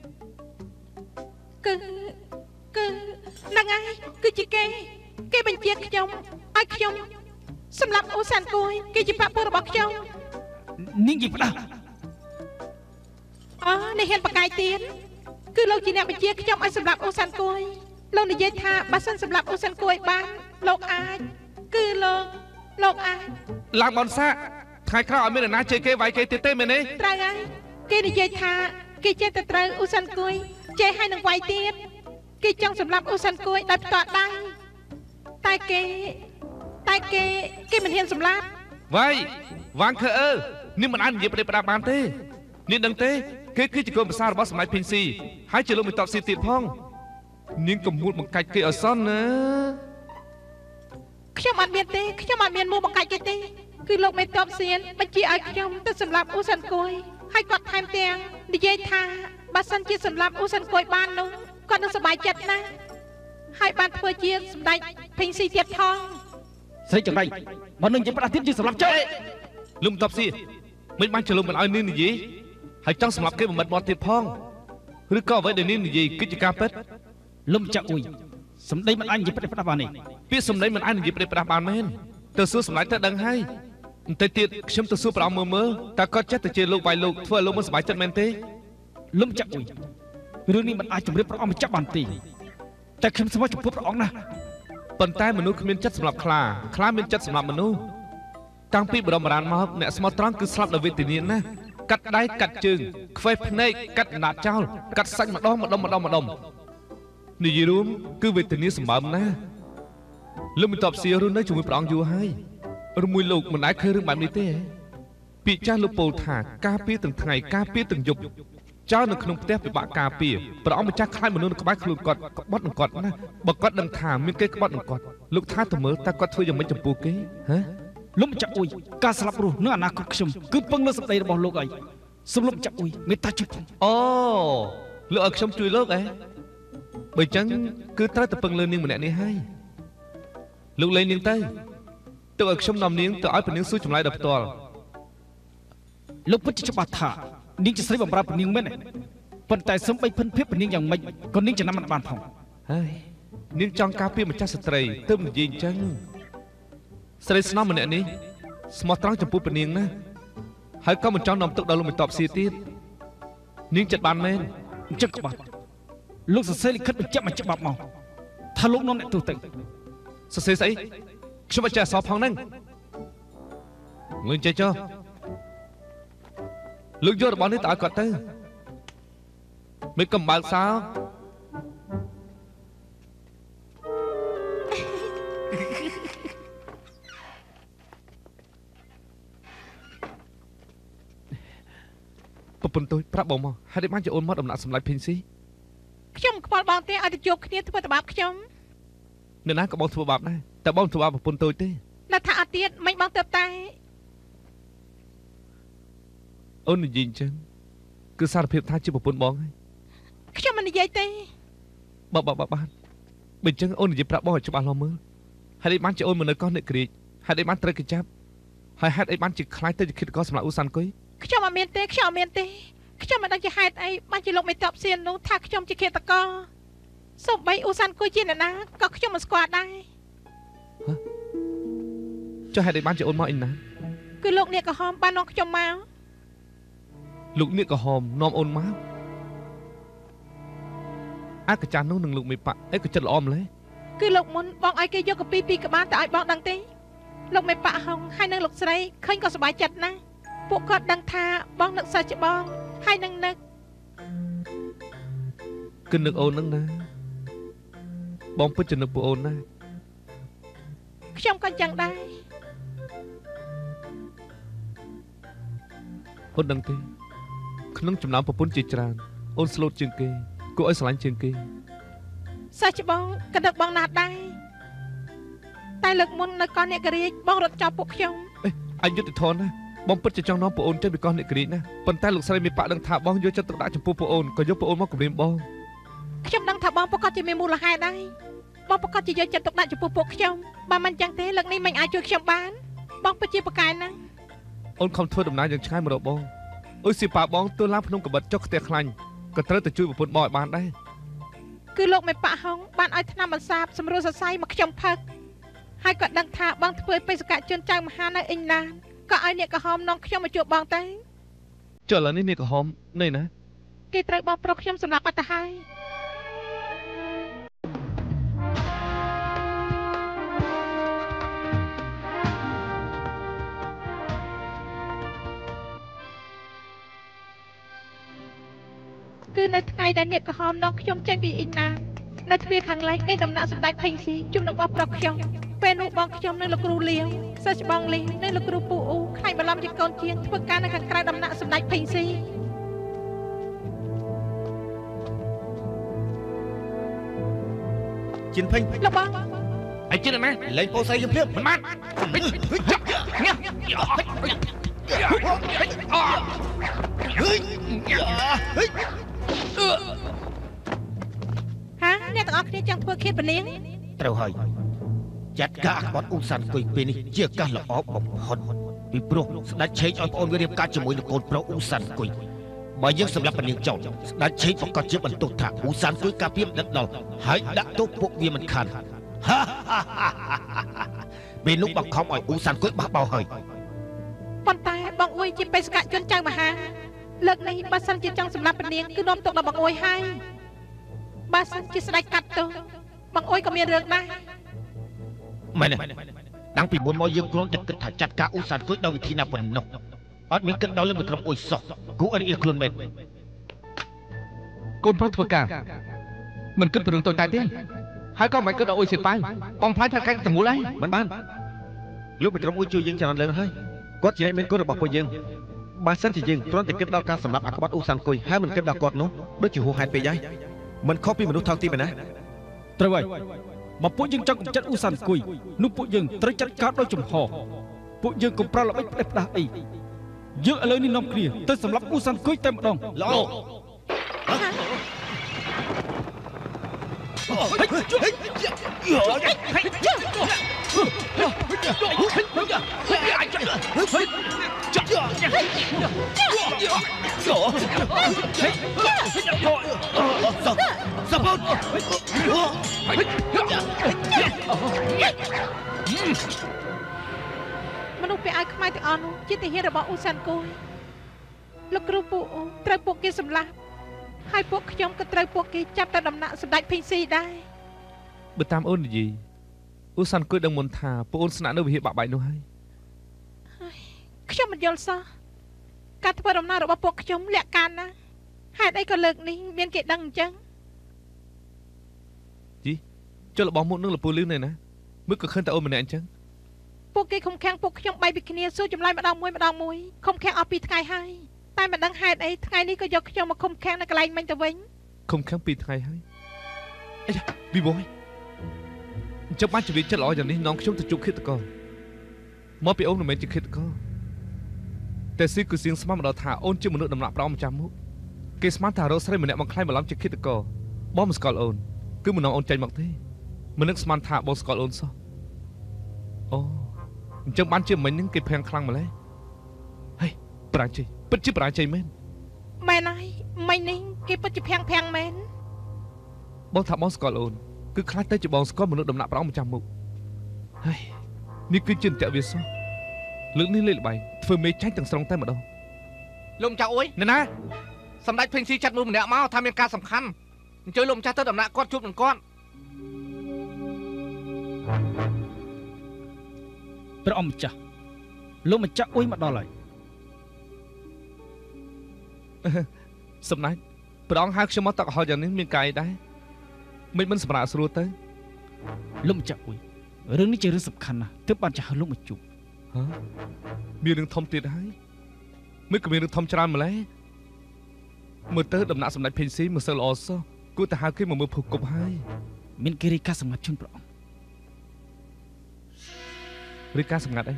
គឺគឺហ្នឹងហើយគឺជាគេគេបញ្ជាខ្ញុំឲ្យខ្ញុំសម្រាប់អូសានគួយគេជាបពុរបស់ខ្ញុំនាងនិយាយផ្ដាស់អូនេះហ៊ានបកាយទៀតគឺលោកជាអ្នកបញ្ជាខ្ញុំឲ្យសម្រាប់អូសានគួយលោកនិយាយថាបើសិនសម្រាប់អូសានគួយបានលោកអាចគឺលោកលោកអាចឡើងបនសាថ្ងៃក្រោយឲ្យមានអ្នកណាជេរគេវាយគេទៀតទេមែនទេត្រូវហើយគេនិយាយថាគេចេះតែត្រូវអូសានគួយចេះឲ្យនឹងវាយទៀតគេចង់សម្រាប់អូសានគួយដោយផ្ទាល់ដៃតែគេតែគេគេមិនហ៊ានសម្លាប់វាយវ៉ាន់ខឺអឺនេះមិនអាចនិយាយប្រេះផ្ដាប់បានទេនាងដឹងទេគេគឺជាកូនប្រសាររបស់សម័យភីងស៊ីហើយជាលោកមិនតបស៊ីទៀតផងនាងកំមួតបង្កាច់គេអសនណាខ្ញុំអត់មានទេខ្ញុំអត់មានមួបង្កាច់គេទេគឺលោកមេតបសៀនបញ្ជាឲ្យខ្ញុំទៅសម្លាប់អូសានគួយហើយគាត់ថែមទាំងនិយាយថាបើសិនជាសម្លាប់អូសានគួយបាននោះគាត់នឹងសប្បាយចិត្តណាស់ហើយបានធ្វើជាសម្ដេចភេងស៊ីទៀតផងស្រីចង្រៃបើនឹងនិយាយផ្ដាស់ទៀតយើងសម្លាប់ចុះលោកមេតបសៀនមិនបានចលុំមិនឲ្យនាងនិយាយហើយចង់សម្លាប់គេបំបត្តិមាត់ទៀតផងឬក៏អ្វីដែលនាងនិយាយគឺជាការពិតលំចាក់អ៊ុយសម្ដីមិនអាចនិយាយផ្ដាស់ផ្ដាស់បានទេពាក្យសម្ដីមិនអាចនិយាយផ្ដាស់ផ្ដាស់បានមែនទៅសួរសម្លាញ់ទៅដឹងហើយបន្តិចទៀតខ្ញុំទៅសួរព្រះអង្គមើលមើលតើគាត់ចិត្តទៅជាលោកវាយលោកធ្វើឲ្យលោកមិនសប្បាយចិត្តមែនទេលំចាក់អ៊ុយរឿងនេះមិនអាចជម្រាបព្រះអង្គម្ចាស់បានទេតែខ្ញុំស្មោះចំពោះព្រះអង្គណាស់ប៉ុន្តែមនុស្សគ្មានចិត្តសម្រាប់ខ្លាខ្លាមានចិត្តសម្រាប់មនុស្សតាំងពីបរមរានមកអ្នកស្មោះត្រង់គឺស្លាប់ដោយវេទនាណាស់កាត់ដៃកាត់ជើងខ្វេះភ្នែកកាត់ណាត់ចោលកាត់សាច់ម្ដងម្ដងម្ដងម្ដងនិយាយរួមគឺវេទនាសម្បើមណាស់លោកមិនតបសៀរនៅជាមួយព្រះអង្គយូរហើយរមួយលោកមិនអាចឃើញរឿងបែបនេះទេពាក្យចាស់លោកពោលថាការពារទាំងថ្ងៃការពារទាំងយប់ចោលនៅក្នុងផ្ទះពិបាកការពារព្រះអង្គម្ចាស់ខ្លាចមនុស្សនៅក្បែរខ្លួនគាត់ក្បត់នឹងគាត់ណាបើគាត់ដឹងថាមានគេក្បត់នឹងគាត់លោកថាទៅមើលតើគាត់ធ្វើយ៉ាងម៉េចចំពោះគេហ៎លំចាក់អ៊ុយការស្លាប់រស់នៅអនាគតខ្ញុំគឺពឹងលើសម្ដីរបស់លោកហើយសូមលំចាក់អ៊ុយមេត្តាជួយអូលោកឲ្យខ្ញុំជួយលោកហ៎បើអញ្ចឹងគឺត្រូវតែពឹងលើនាងម្នាក់នេះហើយលោកលេងនាងទៅទៅឲ្យខ្ញុំនាំនាងទៅឲ្យព្រះនាងសួរចម្លើយដល់ផ្ទាល់លោកពិតជាច្បាស់ថានាងជាស្រីបំរើព្រះនាងមែនទេប៉ុន្តែសូមបីភិនភាពព្រះនាងយ៉ាងម៉េចក៏នាងចំណាំមិនបានផងហើយនាងចង់ការពារម្ចាស់ស្ត្រីទើបនិយាយអញ្ចឹងស្រីស្នំម្នាក់នេះស្មោះត្រង់ចំពោះព្រះនាងណាហើយក៏មិនចង់នាំទុកដល់លោកមិនតបស៊ីទៀតនាងចិត្តបានមែនអញ្ចឹងក៏បានលោកសរសេរលិខិតបញ្ជាក់មកច្បាប់មកថាលោកនាំអ្នកទោសទៅសរសេរស្អីខ្ញុំអត់ចេះអក្សរផងហ្នឹងងឿងចេះចុះលោកយករបស់នេះទៅឲ្យគាត់ទៅមិនកំបើកសោប្រពន្ធtôiប្រាប់បងមកហើយបានជាអូនមកដំណាក់សម្លាច់ភីងស៊ីខ្ញុំខ្វល់បងទេឲ្យទៅជួបគ្នាធ្វើតបាបខ្ញុំនៅណាក៏បងធ្វើបាបដែរតែបងធ្វើបាបប្រពន្ធtôiទេនៅថាអត់ទៀតមិនបងទៅតែអូននិយាយអញ្ចឹងគឺសារភាពថាជាប្រពន្ធបងហើយខ្ញុំមិននិយាយទេបើបើបើបានបើអញ្ចឹងអូននិយាយប្រាប់បងឲ្យច្បាស់លាស់មើលហេតុអីបានជាអូនមកនៅកោះអ្នកក្រៀកហេតុអីបានត្រូវគេចាប់ហើយហេតុអីបានជាខ្លាចទៅជាឃាតករសម្រាប់អ៊ូសានគុយខ្ញុំអត់មានទេខ្ញុំអត់មានទេខ្ញុំមិនដឹងជាហេតុអីបានជាលោកមេតបសៀននោះថាខ្ញុំជាឃាតករសូម្បីអ៊ូសានគួយជាអ្នកណាក៏ខ្ញុំមិនស្គាល់ដែរចុះហេតុអីបានជាអូនមកអ៊ីណាគឺលោកអ្នកក្រហមបាននាំខ្ញុំមកលោកអ្នកក្រហមនាំអូនមកអាកាចាស់នោះនឹងលោកមេប៉ាអីក៏ចិត្តល្អម្ល៉េះគឺលោកមុនបងឲ្យគេយកកាពីពីក្បាលទៅឲ្យបងដឹងទេលោកមេប៉ាហុងហើយនឹងលោកស្រីឃើញក៏សប្បាយចិត្តណាស់ពួកគាត់ដឹងថាបងនឹកសិស្សច្បងហើយនឹងនឹកគឺនឹកអូននឹងណាបងពិតជានឹកពួកអូនណាខ្ញុំក៏ចឹងដែរអូនដឹងទេក្នុងចំណោមប្រពន្ធជាច្រើនអូនស្លូតជាងគេគួរឲ្យស្រឡាញ់ជាងគេសិស្សច្បងក៏នឹកបងណាស់ដែរតែលើកមុននៅកោះអ្នកករាជបងរត់ចោលពួកខ្ញុំអេអញយុទ្ធធនណាបងពិតជាចង់នាំពួកអូនចេញពីកោះអ្នកករាជណាប៉ុន្តែលោកស្រីមេប៉ាដឹងថាបងយកចិត្តទុកដាក់ចំពោះពួកអូនក៏យកពួកអូនមកគំរាមបងខ្ញុំដឹងថាបងប្រកាសជាមានមូលហេតុដែរបងប្រកាសជាយកចិត្តទុកដាក់ចំពោះពួកខ្ញុំបើមិនចឹងទេលើកនេះមិនអាចជួយខ្ញុំបានបងពិតជាប្រកែកណាស់អូនខំធ្វើដំណើរយ៉ាងឆ្ងាយមករកបងអុយស៊ីប៉ាបងទើឡើងភ្នំកបិតចុះផ្ទះខ្លាញ់ក៏ត្រូវទៅជួយប្រពន្ធបងឲ្យបានដែរគឺលោកមេប៉ាហុងបានឲ្យថ្នាំបន្សាបសម្រួលសរសៃមកខ្ញុំផឹកហើយក៏ដឹងថាបងធ្វើបេសកជនចៅមហានៅអ៊ីងឡានក៏ឲ្យអ្នកក្រហមនាំខ្ញុំមកជួបបងទៅចុះឥឡូវនេះអ្នកក្រហមនៅណាគេត្រូវបងប្រុសខ្ញុំសម្រាប់បាត់ទៅហើយគឺនៅថ្ងៃដែលអ្នកក្រហមនាំខ្ញុំចេញពីអ៊ីងឡាននៅទ្វារខាងលិចនៃដំណាក់សម្ដេចផេងស៊ីជុំនឹងបងប្រុសខ្ញុំពេលនោះបងខ្ញុំនៅលោកគ្រូលាវសិស្សច្បងលីនៅលោកគ្រូពូអ៊ូខ្លាញ់បន្លំជាកូនជាងធ្វើការនៅខាងក្រៅដំណាក់សម្ដេចផេងស៊ីជិនពេញលោកបងអីជិនណាលេងពោសៃយើងភ្លាមមិនបានហាអ្នកទាំងអស់គ្នាចង់ធ្វើឃាតពនាងត្រូវហើយចាត់ការអក្បត់អ៊ូសានគុយពេលនេះជាឱកាសល្អបំផុតពីព្រោះស្ដេចឆេកឲ្យប្អូនវារៀបការជាមួយនឹងកូនប្រុសអ៊ូសានគុយបើយើងសម្រាប់ពនាងចោលស្ដេចឆេកប្រកាសជាបន្ទោសថាអ៊ូសានគុយការពារដឹកដល់ហើយដាក់ទោសពួកវាមិនខានពេលនោះបង្ខំឲ្យអ៊ូសានគុយបះបោហើយប៉ុន្តែបងអ៊ុយជាបេសកជនចៅមហាលើកនេះបើសិនជាចង់សម្រាប់ពនាងគឺនាំទុកដល់បងអ៊ុយហើយបើសិនជាស្ដេចកាត់ទោសបងអ៊ុយក៏មានរឿងដែរមែនទេតាំងពីមុនមកយើងគ្រាន់តែគិតថាចាត់ការអ៊ូសានគុយដោយវិធីណាប៉ុណ្ណោះអត់មានគិតដល់លើមួយក្រុមអ៊ុយសោះគូអរិយខ្លួនមែនកូនប្រុសធ្វើការមិនគិតពីរឿងតូចតាចទេហើយក៏មិនគិតដល់អ៊ុយសិតប៉ៅបងផ្លាយថាកាច់ទាំងមូលហើយមិនបានលោកពីក្រុមអ៊ុយជួយយើងច្រើនលើហើយគាត់ជាអ្នកមានគុណរបស់ពួកយើងបើសិនជាយើងគ្រាន់តែគិតដល់ការសម្លាប់អាក្បត់អ៊ូសានគុយហើយមិនគិតដល់គាត់នោះដូចជាហួសហេតុពេកហើយមិនខុសពីមនុស្សថោកទាបណាត្រូវហើយបើពួកយើងចង់កម្ចាត់អ៊ូសានគុយនោះពួកយើងត្រូវចាត់ការដោយចំហពួកយើងកុំប្រល្បិចផ្ដេសផ្ដាស់អីយើងឥឡូវនេះនាំគ្នាទៅសម្លាប់អ៊ូសានគុយតែម្ដងល្អមនុស្សពាក់អាវខ្មៅទាំងអស់នោះជាទាហានរបស់អ៊ូសានគុយលោកគ្រូពូអ៊ូត្រូវពួកគេសម្លាប់ហើយពួកខ្ញុំក៏ត្រូវពួកគេចាប់ទៅដំណាក់សម្ដេចភេងស៊ីដែរបើតាមអូននិយាយអ៊ូសានគុយដឹងមុនថាពួកអូនស្នាក់នៅវិហារបាក់បែកនោះហើយខ្ញុំមិនយល់សោះការធ្វើដំណើររបស់ពួកខ្ញុំលាក់កានណាហេតុអីក៏លើកនេះមានគេដឹងអញ្ចឹងជីចុះរបស់មុខនឹងលពូលឿននៅណាមើលក៏ឃើញតែអូនម្នាក់អញ្ចឹងពួកគេខំខាំងពួកខ្ញុំបែកពីគ្នាសួរចម្លើយម្ដងមួយម្ដងមួយខំខាំងអស់ពីថ្ងៃហើយតែមិនដឹងហេតុអីថ្ងៃនេះក៏យកខ្ញុំមកខំខាំងនៅកន្លែងមិញទៅវិញខំខាំងពីថ្ងៃហើយអីយ៉ាប៊ីបយអញ្ចឹងបានជម្រាបចិត្តល្អយ៉ាងនេះនាំខ្ញុំទៅជួបឃាតករមកពីអូនមិនមែនជាឃាតករតែស៊ីគឺសៀងស្មានមកដល់ថាអូនជាមនុស្សដំណាក់ប្រោម្ចាស់មុខគេស្មានថារកស្រីម្នាក់មកខ្លាញ់បន្លំជាឃាតករបងមិនស្គាល់អូនគឺមិននាំអូនចេញមកទេមិននឹកស្មានថាបងស្គាល់អូនសោះអូអញ្ចឹងបានជាមិញហ្នឹងគេភាំងខ្លាំងម្ល៉េះហេប្រាជ័យពិតជាប្រាជ័យមែនមែនហើយមិននេះគេពិតជាភាំងភាំងមែនបងថាបងស្គាល់អូនគឺខ្លាចទៅជាបងស្គាល់មនុស្សដំណាក់ព្រះអង្គម្ចាស់មុខហើយនេះគឺជាន្ទាក់វាសោះលើកនេះលេខល្បែងធ្វើមេចាញ់ទាំងស្រុងតែម្ដងលោកម្ចាស់អុយណែណាសម្ដេចភេងស៊ីចាត់មួយម្នាក់មកថាមានការសំខាន់អញ្ជើញលោកម្ចាស់ទៅដំណាក់គាត់ជួបនឹងគាត់ព្រះអង្គម្ចាស់លោកម្ចាស់អុយមកដល់ហើយសំណាច់ព្រះអង្គហៅខ្ញុំមកតកហល់យ៉ាងនេះមានកាយដែរមិនមិនសម្រាប់ស្រួលទៅលោកម្ចាស់អុយរឿងនេះជារឿងសំខាន់ណាស់ទើបបានចាស់លោកមកជួបហ៎មានរឿងធំទៀតហើយមិនក៏មានរឿងធំច្រើនម្ល៉េះមើលទៅដំណាក់សម្ដេចភេងស៊ីមិនសូវល្អសោះគួរតែហៅគេមកមើលភពគប់ហើយមានគេរីកាសម្ងាត់ជូនព្រះអង្គរីកាសម្ងាត់អី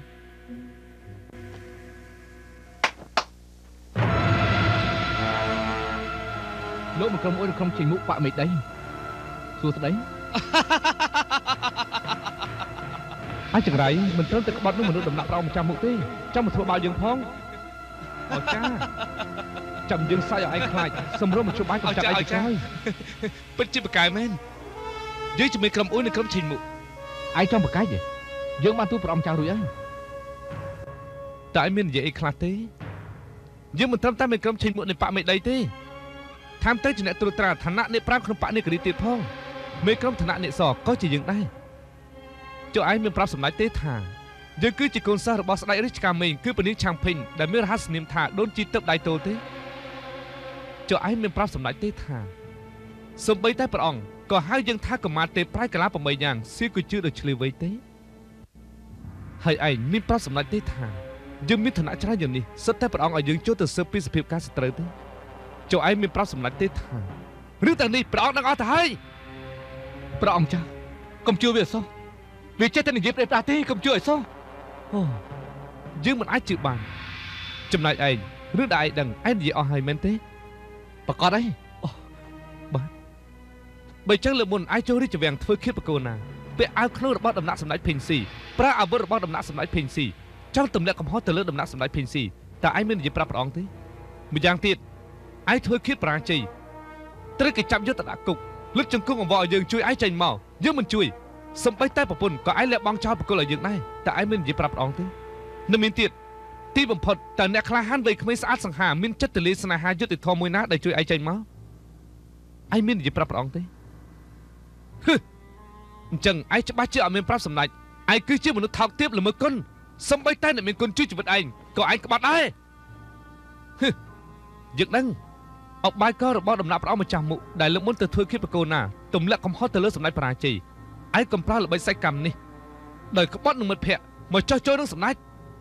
លោកមកក្រុមអុយក្រុមជិញមុខបាក់មេដីសួស្ដីអាចចង្រៃមិនត្រូវតែក្បត់នោះមនុស្សដំណាក់ប្រោម្ចាស់មុខទេចាំមកធ្វើបាវយើងផងអចាចាំយើងសាច់ឲ្យឯងខ្លាចសម្រុំមកជួបបាយកុំចាក់ឯងទៅក្រោយពិតជាបកែមែនយើងជាមួយក្រុមអ៊ុយនិងក្រុមឈិញមុខឯងចង់បកែទេយើងបានទូប្រអម្ចាស់រួចហើយតែឯងមាននិយាយអីខ្លះទេយើងមិនត្រឹមតែមានក្រុមឈិញមុខនៃបាក់មេដីទេថែមទៅជាអ្នកត្រួតត្រាឋានៈអ្នកប្រាំក្នុងបាក់នេករីទៀតផងមេក្រុមឋានៈអ្នកសក៏ជាយើងដែរចុះឯងមានប្រាប់សម្ដេចទេថាយើងគឺជាកូនសិស្សរបស់ស្ដេចរាជការមេងគឺពនាងឆាំងភិញដែលមានរហស្សនាមថាដូនជីទឹកដៃតូលទេចុះឯងមានប្រាប់សម្ដេចទេថាសូម្បីតែព្រះអង្គក៏ហៅយើងថាកម្មាទេប្រៃកាឡា8យ៉ាងសៀកជឿដូចឆ្លៀវវៃទេហើយឯងមានប្រាប់សម្ដេចទេថាយើងមានឋានៈច្រើនយ៉ាងនេះសិតតែព្រះអង្គឲ្យយើងចូលទៅស៊ើបពីសភាពការសត្រូវទេចុះឯងមានប្រាប់សម្ដេចទេថាឬតែនេះព្រះអង្គនឹងអត់ទៅហើយព្រះអង្គចាស់កុំជឿវាអសោះវាចេះតែនិយាយប្រាប់ប្រាទេកុំជឿអសោះអូយើងមិនអាចជឿបានចំណែកឯងឬដែលឯងដឹងឯងនិយាយអស់ហើយមែនទេប្រកាសអីអូបាទបើចឹងលើមុនឯងចូលរាជវាំងធ្វើខៀបបកូនណាពាក់អាវក្នុងរបស់ដំណាក់សម្ដេចភេងស៊ីប្រើអាវុធរបស់ដំណាក់សម្ដេចភេងស៊ីចង់ទម្លាក់កំហុសទៅលើដំណាក់សម្ដេចភេងស៊ីតើឯងមាននិយាយប្រាប់ព្រះអង្គទេម្យ៉ាងទៀតឯងធ្វើខៀបបរាជ័យត្រូវគេចាប់យកទៅដាក់គុកលឹកចង្គង់អង្វរឲ្យយើងជួយឯងចេញមកយើងមិនជួយសំបីតែប្រពន្ធក៏ឯងលះបង់ចោលបកគលឲ្យយើងដែរតែឯងមិននិយាយប្រាប់ព្រះអង្គទេនៅមានទៀតទីបំផុតតើអ្នកក្លាហានវ័យក្មេងស្អាតសង្ហាមានចិត្តទលាស្នេហាយុត្តិធម៌មួយណាដែលជួយឯងចេញមកឯងមាននិយាយប្រាប់ព្រះអង្គទេហឹអញ្ចឹងឯងច្បាស់ជាអត់មានប្រាប់សម្ដេចឯងគឺជាមនុស្សថោកទាបល្មើគុណសំបីតែអ្នកមានគុណជួយជីវិតឯងក៏ឯងក្បត់ដែរហឹយើងដឹងអបបាយករបស់ដំណាក់ព្រះអង្គម្ចាស់មុខដែលលើកមុនទៅធ្វើខៀបបកូនណាទម្លាក់កំហុសទៅលើសម្ដេចបរាជ័យឯងកំប្រើល្បិចសាច់កម្មនេះដោយក្បត់នឹងមិត្តភក្តិមកចោះចូលនឹងសម្ដេច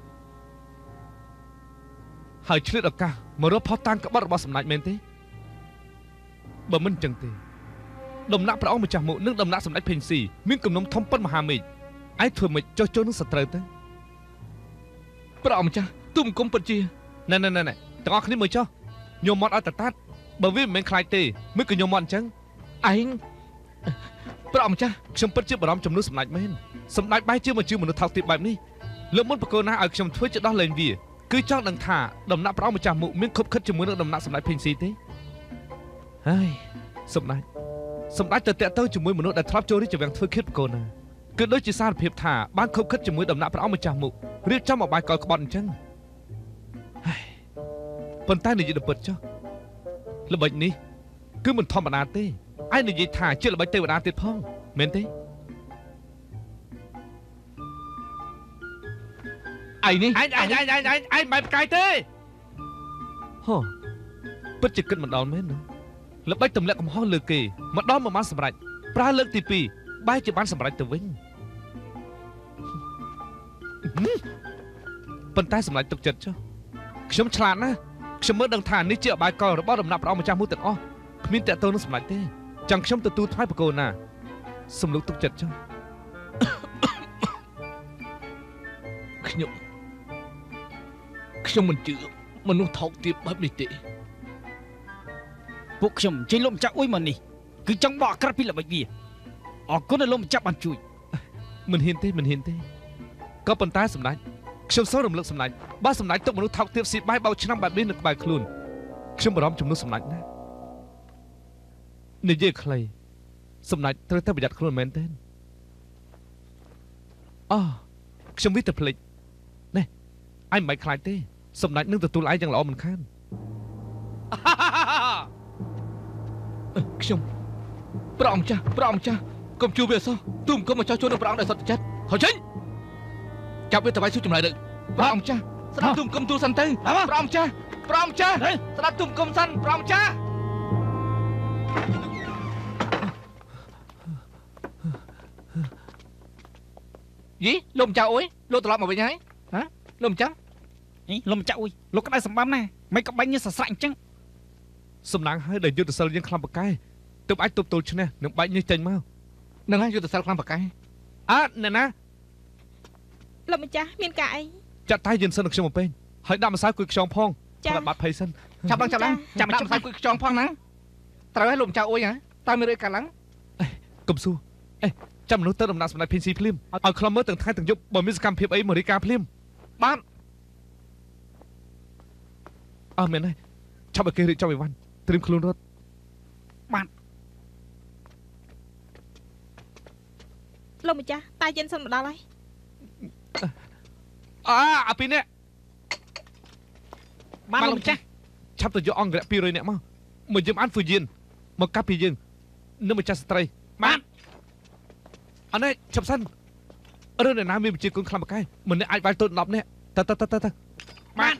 ហើយឆ្លៀតឱកាសមករកផុសតាំងក្បត់របស់សម្ដេចមែនទេបើមិនចឹងទេដំណាក់ព្រះអង្គម្ចាស់មុខនិងដំណាក់សម្ដេចភេងស៊ីមានគំនុំធំប៉ុនមហាមេឃឯងធ្វើមិនចោះចូលនឹងសត្រូវទៅព្រះអង្គម្ចាស់ទូមគុំពិតជាណែណែណែទាំងអស់គ្នាមើលចុះញោមមាត់ឲ្យតតាត់បើវាមិនមែនខ្លាចទេមិនក៏ញោមមាត់អញ្ចឹងឯងព្រះអង្គម្ចាស់ខ្ញុំពិតជាបារម្ភចំនួនសម្ដេចមែនសម្ដេចបែរជាមកជឿមនុស្សថោកទាបបែបនេះលើកមុនបកគោណាឲ្យខ្ញុំធ្វើជាដោះលែងវាគឺចង់ដឹងថាដំណាក់ព្រះអង្គម្ចាស់មុខមានខົບខិតជាមួយនឹងដំណាក់សម្ដេចភេងស៊ីទេហើយសម្ដេចសម្ដេចទៅតាក់ទងជាមួយមនុស្សដែលធ្លាប់ចូលរាជវាំងធ្វើខិតបកគោណាគឺដូចជាសារភាពថាបានខົບខិតជាមួយដំណាក់ព្រះអង្គម្ចាស់មុខរៀបចំឲ្យបាយកលក្បត់អញ្ចឹងហើយប៉ុន្តែនិយាយទៅពិតចុះល្បិចនេះគឺមិនធម្មតាទេឯងនិយាយថាជាល្បិចទេវតាទៀតផងមែនទេឯនេះឯងឯងឯងឯងឯងឯងមិនប្រកាយទេហ៎ពិតជាគិតមិនដល់មែនណាល្បិចទម្លាក់កំហុសលើគេម្ដងមកបានសម្រេចប្រើលើកទីពីរបែរជាបានសម្រេចទៅវិញប៉ុន្តែសម្រេចទុកចិត្តចុះខ្ញុំឆ្លាតណាស់ខ្ញុំមើលដឹងថានេះជាអបាយកលរបស់ដំណាក់ព្រះអង្គម្ចាស់មួយទាំងអស់គ្មានតកតូននឹងសម្រេចទេចាំខ្ញុំទទួលថ្វាយបកគោណាសំលុកទុកចិត្តចុះខ្ញុំខ្ញុំមិនជឿមនុស្សថោកទាបបែបនេះទេពួកខ្ញុំជិះលោកម្ចាស់អុយមកនេះគឺចង់បកអាក្រក់ពីល្បិចវាអរគុណដែលលោកម្ចាស់បានជួយមិនហ៊ានទេមិនហ៊ានទេក៏ប៉ុន្តែសម្ដេចខ្ញុំសូមរំលឹកសម្ដេចបើសម្ដេចទុកមនុស្សថោកទាបស៊ីបាយបោកឆ្នាំបែបនេះនៅក្បែរខ្លួនខ្ញុំបារម្ភចំនួនសម្ដេចណានិយាយខ្លីសម្ដេចត្រូវតែប្រយ័ត្នខ្លួនមែនទេអូខ្ញុំវិតតែភ្លេចណែអញមិនបាច់ខ្លាចទេសម្ដេចនឹងទទួលឯងយ៉ាងល្អមិនខានខ្ញុំព្រះអង្គចាស់ព្រះអង្គចាស់កុំជួបវាសោះទុំកុំមកចោះជួននឹងព្រះអង្គដោយសត្វចិត្តហើយចេញចាប់វាទៅវាយស៊ូចម្លើយទៅព្រះអង្គចាស់ស្ដាប់ទុំកុំទូលសិនទៅព្រះអង្គចាស់ព្រះអង្គចាស់ស្ដាប់ទុំកុំសិនព្រះអង្គចាស់យីលោកម្ចាស់អុយលោកត្រឡប់មកវិញហើយហ៎លោកម្ចាស់អីលោកម្ចាស់អុយលោកក្តៅសម្បំណាមិនក៏បាញ់ញើសស្រៈអញ្ចឹងសំណាងហើយដែលយុទ្ធសិលយើងខ្លាំងបកែទើបអាចទប់ទល់ឈ្នះនឹងបាច់ញើសចេញមកនឹងហើយយុទ្ធសិលខ្លាំងបកែអើណែណាលោកម្ចាស់មានការអីចាត់តែយិនសិននឹងខ្ញុំមកពេញហើយដាក់ម្សៅគួយខ្យងផងផ្លាត់បាត់ភ័យសិនចាប់ឡើងចាប់ឡើងចាប់ដាក់ម្សៅគួយខ្យងផងណាត្រូវហើយលោកម្ចាស់អុយហ៎តើមានរឿងកាលឡើងកុំសួរអេចាំមនុស្សទៅដំណាក់សម្ដេចភីស៊ីភ្លាមឲ្យខ្លំមើលទាំងថ្ងៃទាំងយប់បើមានសកម្មភាពអីមករីកាភ្លាមបាទអើមែនហើយឆាប់ឲ្យគេរៀបចំអីវ៉ាន់ត្រៀមខ្លួនរត់បាទលោកម្ចាស់តែយិនសិនមកដល់ហើយអើអាពីរនាក់បាទលោកម្ចាស់ឆាប់ទៅយកអង្គរៈពីររយនាក់មកមកយឹមអានហ្វូយៀនមកកាប់ពីយើងនៅម្ចាស់ស្ត្រីបាទអនេះឆាប់សិនរឿងអ្នកណាមានវិជាគុណខ្លាំងបកែម្នាក់អាចវាយទល់ដប់នាក់តើតើតើតើបាទ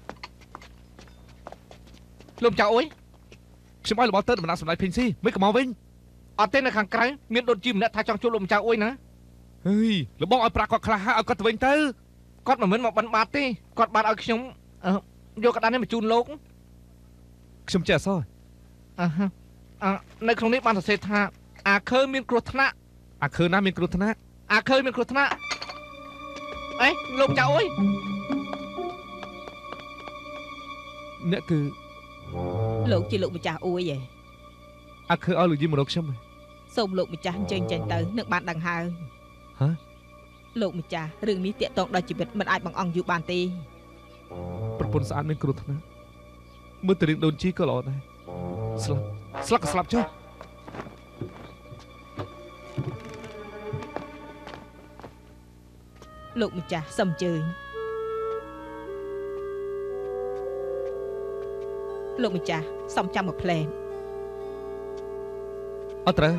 លោកម្ចាស់អុយខ្ញុំឲ្យរបស់ទៅដំណាក់សម្ដេចភីស៊ីមិនក៏មកវិញអត់ទេនៅខាងក្រៅមានដូនជីម្នាក់ថាចង់ជួបលោកម្ចាស់អុយណាហេយលបងឲ្យប្រាក់គាត់ខ្លះហើយឲ្យគាត់ទៅវិញទៅគាត់មិនមែនមកបិណ្ឌបាតទេគាត់បានឲ្យខ្ញុំយកកណ្ដាលនេះមកជូនលោកខ្ញុំចេះអសអឺអឺនៅក្នុងនេះបានសរសេរថាអាខើមានគ្រោះថ្នាក់អាខើណាមានគ្រោះថ្នាក់អាខើមានគ្រោះថ្នាក់អេលោកម្ចាស់អុយអ្នកគឺលោកជាលោកម្ចាស់អួយឯងអាខើឲ្យលោកយីមករកខ្ញុំសូមលោកម្ចាស់អញ្ជើញចេញទៅនឹងបានដឹងហើយហ៎លោកម្ចាស់រឿងនេះតាក់ទងដល់ជីវិតមិនអាចបង្អង់យូរបានទេប្រពន្ធស្អាតមានគ្រោះថ្នាក់មើលទៅរឿងដូនជីក៏ល្អដែរស្លាប់ស្លាប់ក៏ស្លាប់ចុះលោកម្ចាស់សូមអញ្ជើញលោកម្ចាស់សូមចាំមកផ្លែនអត់ត្រូវ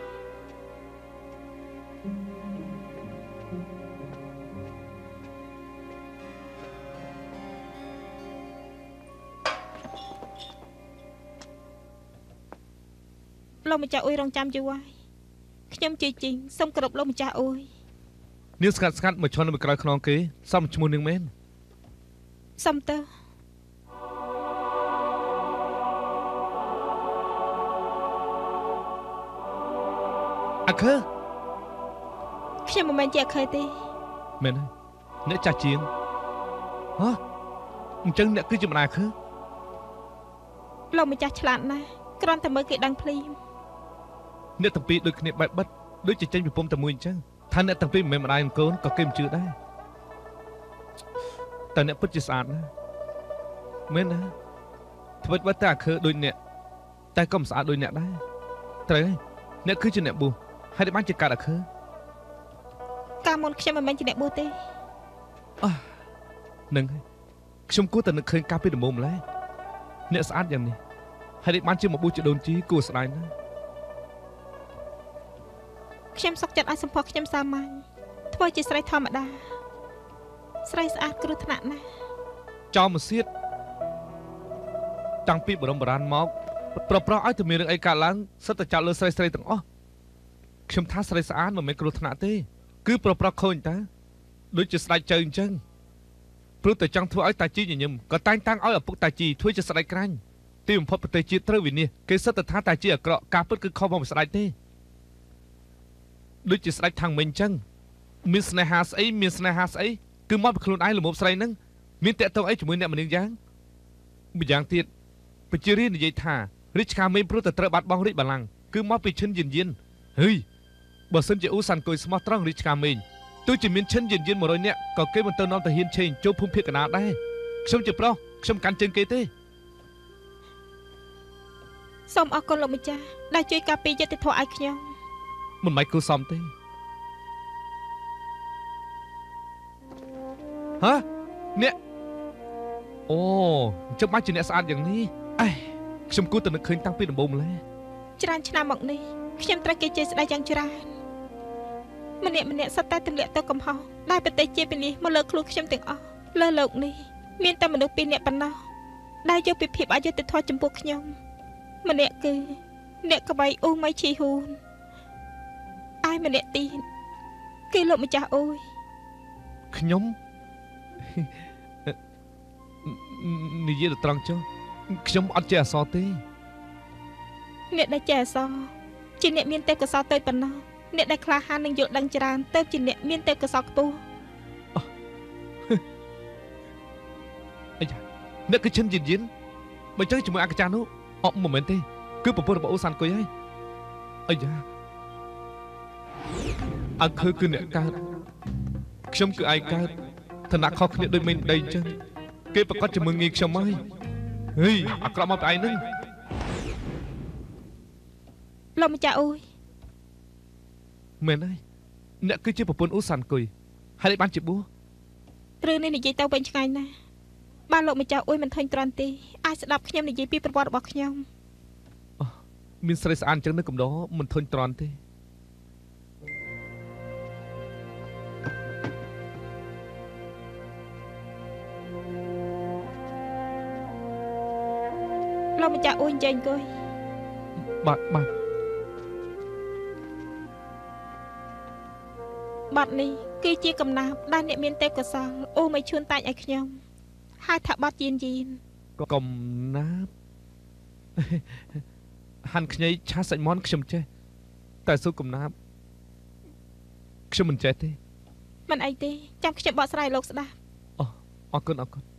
លោកម្ចាស់អ៊ុយរងចាំយូរហើយខ្ញុំជិះជីងសូមគោរពលោកម្ចាស់អ៊ុយនាងស្កាត់ស្កាត់មកឈរនៅក្រោយខ្នងគេសំឈ្មោះនាងមែនសុំទៅអាខើខ្ញុំមិនមែនជាអាខើទេមែនហើយអ្នកចាស់ជាងហ៎អញ្ចឹងអ្នកគឺជាម្ដាយអាខើលោកម្ចាស់ឆ្លាតណាស់គ្រាន់តែមើលគេដឹងភ្លាមអ្នកទាំងពីរដូចគ្នាបែបបិទដូចជាចេញពីពុំតែមួយអញ្ចឹងថាអ្នកទាំងពីរមិនមែនម្ដាយនិងកូនក៏គេមិនជឿដែរតែអ្នកពិតជាស្អាតណាស់មែនណាធ្វើបាត់តែអាខើដូចអ្នកតែក៏មិនស្អាតដូចអ្នកដែរត្រូវហើយអ្នកគឺជាអ្នកបួសហើយបានជាកាត់អាខើកាលមុនខ្ញុំមិនមែនជាអ្នកបួសទេអោះនឹងខ្ញុំគួរតែនឹកឃើញកាលពីដំបូងម្ល៉េះអ្នកស្អាតយ៉ាងនេះហើយបានជាមកបួសជាដូនជីគួរស្ដាយណាស់ខ្ញុំសុខចិត្តឲ្យសម្ផស្សខ្ញុំសាមញ្ញធ្វើជាស្រីធម្មតាស្រីស្អាតគ្រោះថ្នាក់ណាស់ចោលមកសៀតតាំងពីបរមបរានមកប្រប្រោះឲ្យតែមានរឿងអីកើតឡើងសិតតែចាត់លើស្រីស្រីទាំងអស់ខ្ញុំថាស្រីស្អាតមិនមែនគ្រោះថ្នាក់ទេគឺប្រប្រោះខូចតាដូចជាស្ដេចជើអញ្ចឹងព្រោះតែចង់ធ្វើឲ្យតាជីញញឹមក៏តែងតាំងឲ្យឪពុកតាជីធ្វើជាស្ដេចក្រាញ់ទីបំផុតប្រទេសជាតិត្រូវវិនិច្ឆ័យគេសិតតែថាតាជីអាក្រក់ការពិតគឺខុសមកស្ដេចទេដូចជាស្ដេចខាងមិញអញ្ចឹងមានស្នេហាស្អីមានស្នេហាស្អីគឺមកពីខ្លួនឯងល្មមស្រីហ្នឹងមានតាក់ទងអីជាមួយអ្នកម្នាក់យ៉ាងម្យ៉ាងទៀតបជារីនិយាយថារាជការមេព្រោះតែត្រូវបាត់បង់រាជបល្ល័ង្កគឺមកពីឈិនយិនយិនហេយបើសិនជាអ៊ូសាន់កុយស្មោះត្រង់រាជការមេទោះជាមានឈិនយិនយិនមួយរយនាក់ក៏គេមិនទៅនាំតាហ៊ានឆេងចូលភូមិភាគកណ្ដាលដែរខ្ញុំជាប្រុសខ្ញុំកាន់ជើងគេទេសូមអរគុណលោកម្ចាស់ដែលជួយការពារយុត្តិធម៌ឲ្យខ្ញុំមិនមិនគូសំទេហ៎អ្នកអូចាំបាច់ជាអ្នកស្អាតយ៉ាងនេះអេខ្ញុំគួរតែនឹកឃើញតាំងពីដំបូងម្ល៉េះច្រើនឆ្នាំមកនេះខ្ញុំត្រូវគេជេរស្ដាយយ៉ាងច្រើនម្នាក់ម្នាក់សុទ្ធតែទម្លាក់ទៅកំហុសដែលប្រទេសជាពីនេះមកលើខ្លួនខ្ញុំទាំងអស់លើលោកនេះមានតែមនុស្សពីរនាក់ប៉ុណ្ណោះដែលយកពីភាពអយុត្តិធម៌ចំពោះខ្ញុំម្នាក់គឺអ្នកក្បៃអ៊ូម៉ៃឈីហ៊ូនឯម្នាក់ទៀតគឺលោកម្ចាស់អ៊ូយខ្ញុំនិយាយទៅត្រង់ចុះខ្ញុំអត់ចេះអក្សរទេអ្នកដែលចេះអក្សរជាអ្នកមានទេពកោសល្យតូចប៉ុណ្ណោះអ្នកដែលក្លាហាននឹងយល់ដឹងច្រើនទៅជាអ្នកមានទេពកោសល្យខ្ពស់អីយ៉ាអ្នកគឺឈិនយិនយិនបើចឹងជាមួយអកចានោះអត់មិនមែនទេគឺប្រពន្ធរបស់អូសាន់គុយហើយអីយ៉ាអង្គើគឺអ្នកកើតខ្ញុំគឺឯងកើតឋានៈខុសគ្នាដូចមេដីអញ្ចឹងគេប្រកាសជាមួយងាយខ្ញុំហើយហេអាក្រក់មកពីឯងនឹងលោកម្ចាស់អ៊ូយមែនហើយអ្នកគឺជាប្រពន្ធអូសាន់គុយហើយបានជាបួសរឿងនេះនិយាយទៅវិញឆ្ងាយណាស់បានលោកម្ចាស់អ៊ុយមិនធុញទ្រាន់ទេអាចស្ដាប់ខ្ញុំនិយាយពីប្រវត្តិរបស់ខ្ញុំមានស្រីស្អាតអញ្ចឹងនៅកំដរមិនធុញទ្រាន់ទេលោកម្ចាស់អ៊ុយចេញអង្គុយបាទបាទបាត់នេះគឺជាកំណាព្យដែលអ្នកមានទេពកោសល្យអូមិនឈឿនតាច់ឲ្យខ្ញុំហើយថាបាត់យៀនយៀនកំណាព្យហាន់ខ្ញីឆាសាច់មាន់ខ្ញុំចេះតែស៊ុបកំណាព្យខ្ញុំមិនចេះទេមិនអីទេចាំខ្ញុំបកស្រាយលោកស្ដាប់អូអរគុណអរគុណ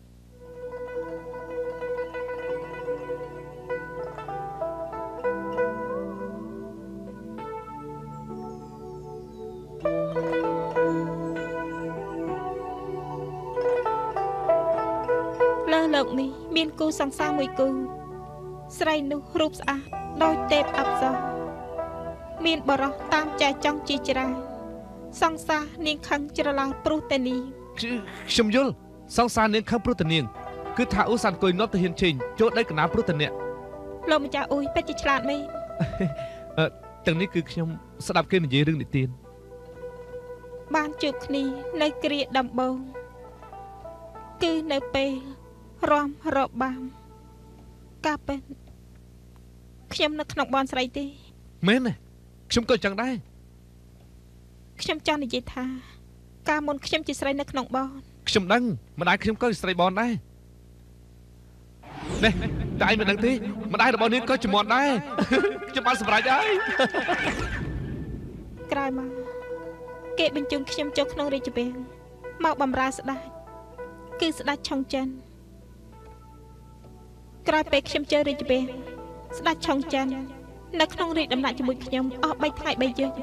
លោកនេះមានគូសង្សារមួយគូស្រីនោះរូបស្អាតដោយទេពអប្សរមានបរោះតាមចែចង់ជាច្រើនសង្សារនាងខឹងច្រឡោព្រោះតែនាងខ្ញុំយល់សង្សារនាងខឹងព្រោះតែនាងគឺថាអូសាន់គុយនាំទៅហ៊ានជេងចូលដីកណាព្រោះតែអ្នកលោកម្ចាស់អ៊ុយពិតជាឆ្លាតមែនអឺទាំងនេះគឺខ្ញុំស្ដាប់គេនិយាយរឿងនិទានបានជួបគ្នានៅគ្រាដំបូងគឺនៅពេលរំរបាំកាពេនខ្ញុំនៅក្នុងបនស្រីទេមែនទេខ្ញុំក៏ចឹងដែរខ្ញុំចង់និយាយថាកាលមុនខ្ញុំជាស្រីនៅក្នុងបនខ្ញុំដឹងម្ដាយខ្ញុំក៏ជាស្រីបនដែរនេះតែឯងមិនដឹងទេម្ដាយរបស់នាងក៏ជាមាត់ដែរខ្ញុំបានសម្រេចហើយក្រោយមកគេបញ្ជូនខ្ញុំចូលក្នុងរាជវាំងមកបម្រើស្ដេចគឺស្ដេចឆុងចិនក្រោយពេលខ្ញុំចូលរាជវាំងស្ដេចឆុងចិននៅក្នុងរាជដំណាក់ជាមួយខ្ញុំអស់បីថ្ងៃបីយប់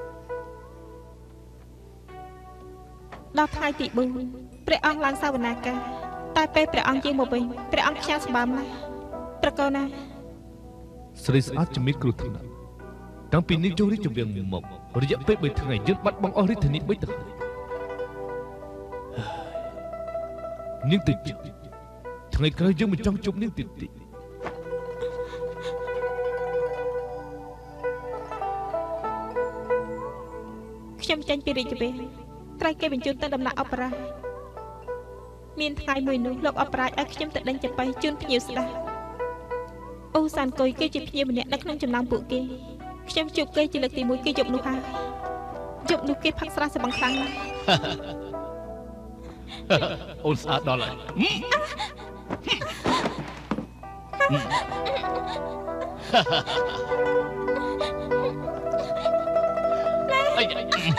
ដល់ថ្ងៃទីបួនព្រះអង្គឡើងសវនាការតែពេលព្រះអង្គយាងមកវិញព្រះអង្គខ្ញាល់សម្បើមណាស់ប្រកោណាស្រីស្អាតជំនាញគ្រោះថ្នាក់តាំងពីនេះចូលរាជវាំងមករយៈពេលបីថ្ងៃយើងបាត់បង់អស់រាជធានីបីទៅហើយនាងតិចថ្ងៃក្រោយយើងមិនចង់ជួបនាងទៀតទេខ្ញុំចេញពីរាជវាំងត្រូវគេបញ្ជូនទៅដំណាក់អបរាមានថ្ងៃមួយនោះលោកអបរាជឲ្យខ្ញុំទៅដេញចាប៉ីជូនភ្ញៀវស្ដាប់អូសានគុយគឺជាភ្ញៀវម្នាក់នៅក្នុងចំណោមពួកគេខ្ញុំជួបគេជាលើកទីមួយគេយប់នោះហើយយប់នោះគេផឹកស្រាសបង់ខ្លាំងណាស់អូនស្អាតដល់ហើយអី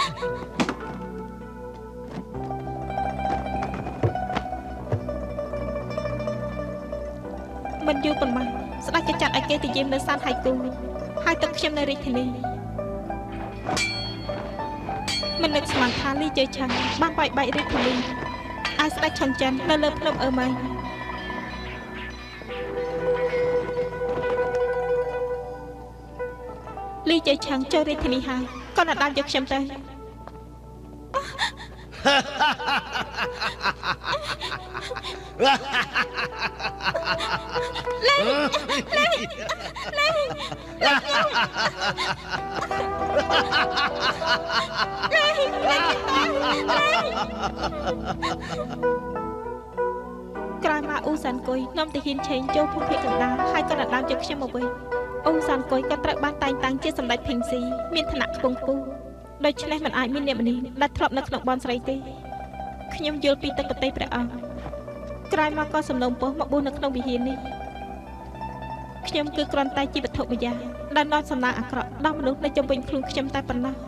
មិនយូរប៉ុន្មានស្ដេចក៏ចាត់ឲ្យគេទៅយាមនៅសានហៃគូហើយទឹកខ្ញុំនៅរាជធានីមិននឹកស្មានថាលីជើឆាំងបានបែកបាក់រាជធានីឲ្យស្ដេចឆុងចិននៅលើភ្នំអឺម៉ៃលីជ័យឆាំងចូលរាជធានីហើយគាត់ណាត់ដើមយកខ្ញុំទៅលេងលេងលេងលេងលេងក្រោយមកអ៊ូសានគុយនាំទាហានឆេងចូលភូមិភាគកណ្ដាលហើយក៏ណាត់ដើមយកខ្ញុំមកវិញអ៊ូសានគុយក៏ត្រូវបានតែងតាំងជាសម្ដេចភិងស៊ីមានឋានៈខ្ពង់ខ្ពស់ដូច្នេះមិនអាចមានអ្នកម្នេះដែលធ្លាប់នៅក្នុងបនស្រីទេខ្ញុំយល់ពីទឹកកតីព្រះអង្គក្រោយមកក៏សំណូមពរមកបួសនៅក្នុងវិហារនេះខ្ញុំគឺគ្រាន់តែជាវត្ថុម្យ៉ាងដែលនាំសំណាងអាក្រក់ដល់មនុស្សនៅជុំវិញខ្លួនខ្ញុំតែប៉ុណ្ណោះ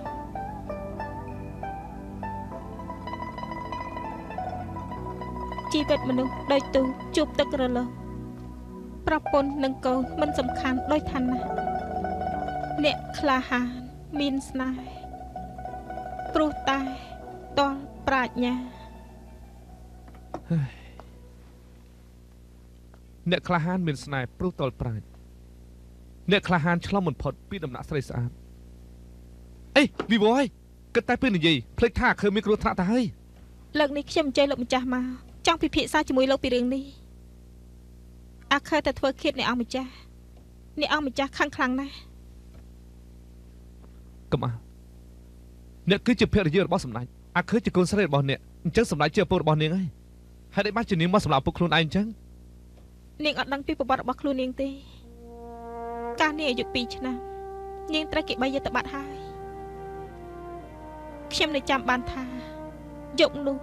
ជីវិតមនុស្សដោយទូជួបទឹករលកប្រពន្ធនិងកូនមិនសំខាន់ដោយឋានៈអ្នកក្លាហានមានស្នេហ៍ព្រោះតែតលប្រាជ្ញាអ្នកក្លាហានមានស្នេហ៍ព្រោះតលប្រាជ្ញអ្នកក្លាហានឆ្លងមិនផុតពីដំណាក់ស្រីស្អាតអេវិវ័យគិតតែពេលនិយាយភ្លេចថាឃើញមានគ្រោះថ្នាក់ទៅហើយលើកនេះខ្ញុំអញ្ជើញលោកម្ចាស់មកចង់ពិភាក្សាជាមួយលោកពីរឿងនេះអាខើតែធ្វើឃាតអ្នកអង្គម្ចាស់អ្នកអង្គម្ចាស់ខឹងខ្លាំងណាស់កុំអើអ្នកគឺជាភរិយារបស់សម្ដេចអាខើជាកូនស្រីរបស់អ្នកអញ្ចឹងសម្ដេចជាឪពុករបស់នាងហើយហើយដែលបានជានាងមកសម្រាប់ឪពុកខ្លួនឯងអញ្ចឹងនាងអត់ដឹងពីប្រវត្តិរបស់ខ្លួននាងទេកាលនាងអាយុពីរឆ្នាំនាងត្រូវគេបីយកទៅបាត់ហើយខ្ញុំនៅចាំបានថាយកនោះ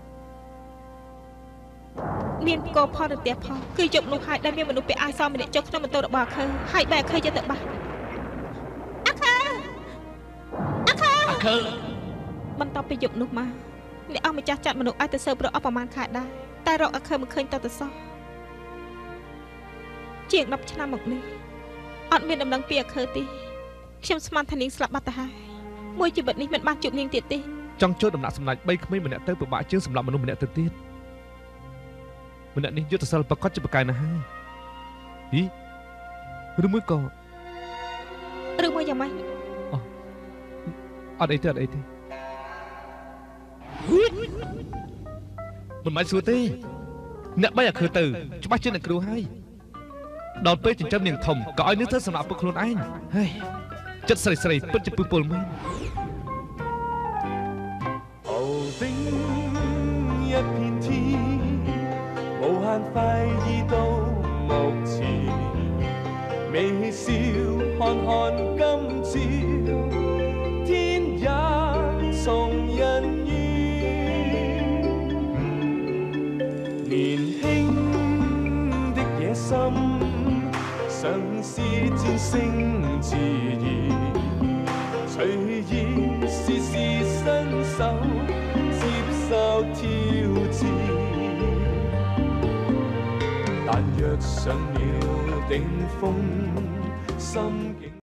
មានកោផលរន្ទះផលគឺយកនោះហើយដែលមានមនុស្សពាក់អាវសម្នាក់ចុះក្នុងម៉ូតូរបស់អាខើហើយបែរអាខើយកទៅបាត់អាខើអាខើអាខើបន្ទាប់ពីយកនោះមកអ្នកអង្គម្ចាស់ចាត់មនុស្សឲ្យទៅស៊ើបរកអស់ប្រមាណខែដែរតែរកអាខើមិនឃើញតទៅសោះជាងដប់ឆ្នាំមកនេះអត់មានដំណឹងពីអាខើទេខ្ញុំស្មានថានាងស្លាប់បាត់ទៅហើយមួយជីវិតនេះមិនបានជួបនាងទៀតទេចង់ចូលដំណាក់សម្ដេចបីក្មេងម្នាក់ទៅពិបាកជាងសម្រាប់មនុស្សម្នាក់ទៅទៀតម្នាក់នេះយុទ្ធសាស្ត្រប្រកាសជាប្រកែកណាស់ហើយហីឬមួយក៏ឬមួយយ៉ាងម៉េចអត់អីទេអត់អីទេមិនមិនសួរទេអ្នកបីអាខើទៅច្បាស់ជាអ្នកគ្រូហើយដល់ពេលចិញ្ចឹមនាងធំក៏ឲ្យនាងធ្វើសម្រាប់ពុកខ្លួនឯងហើយចិត្តស្រីស្រីពិតជាពឹសពលមែន一片天，無限快意到目前，微笑看看今朝，天也送人緣。年輕的野心，嘗試戰勝自然，隨意試試新手。受挑戰，但若上了頂峰，心境。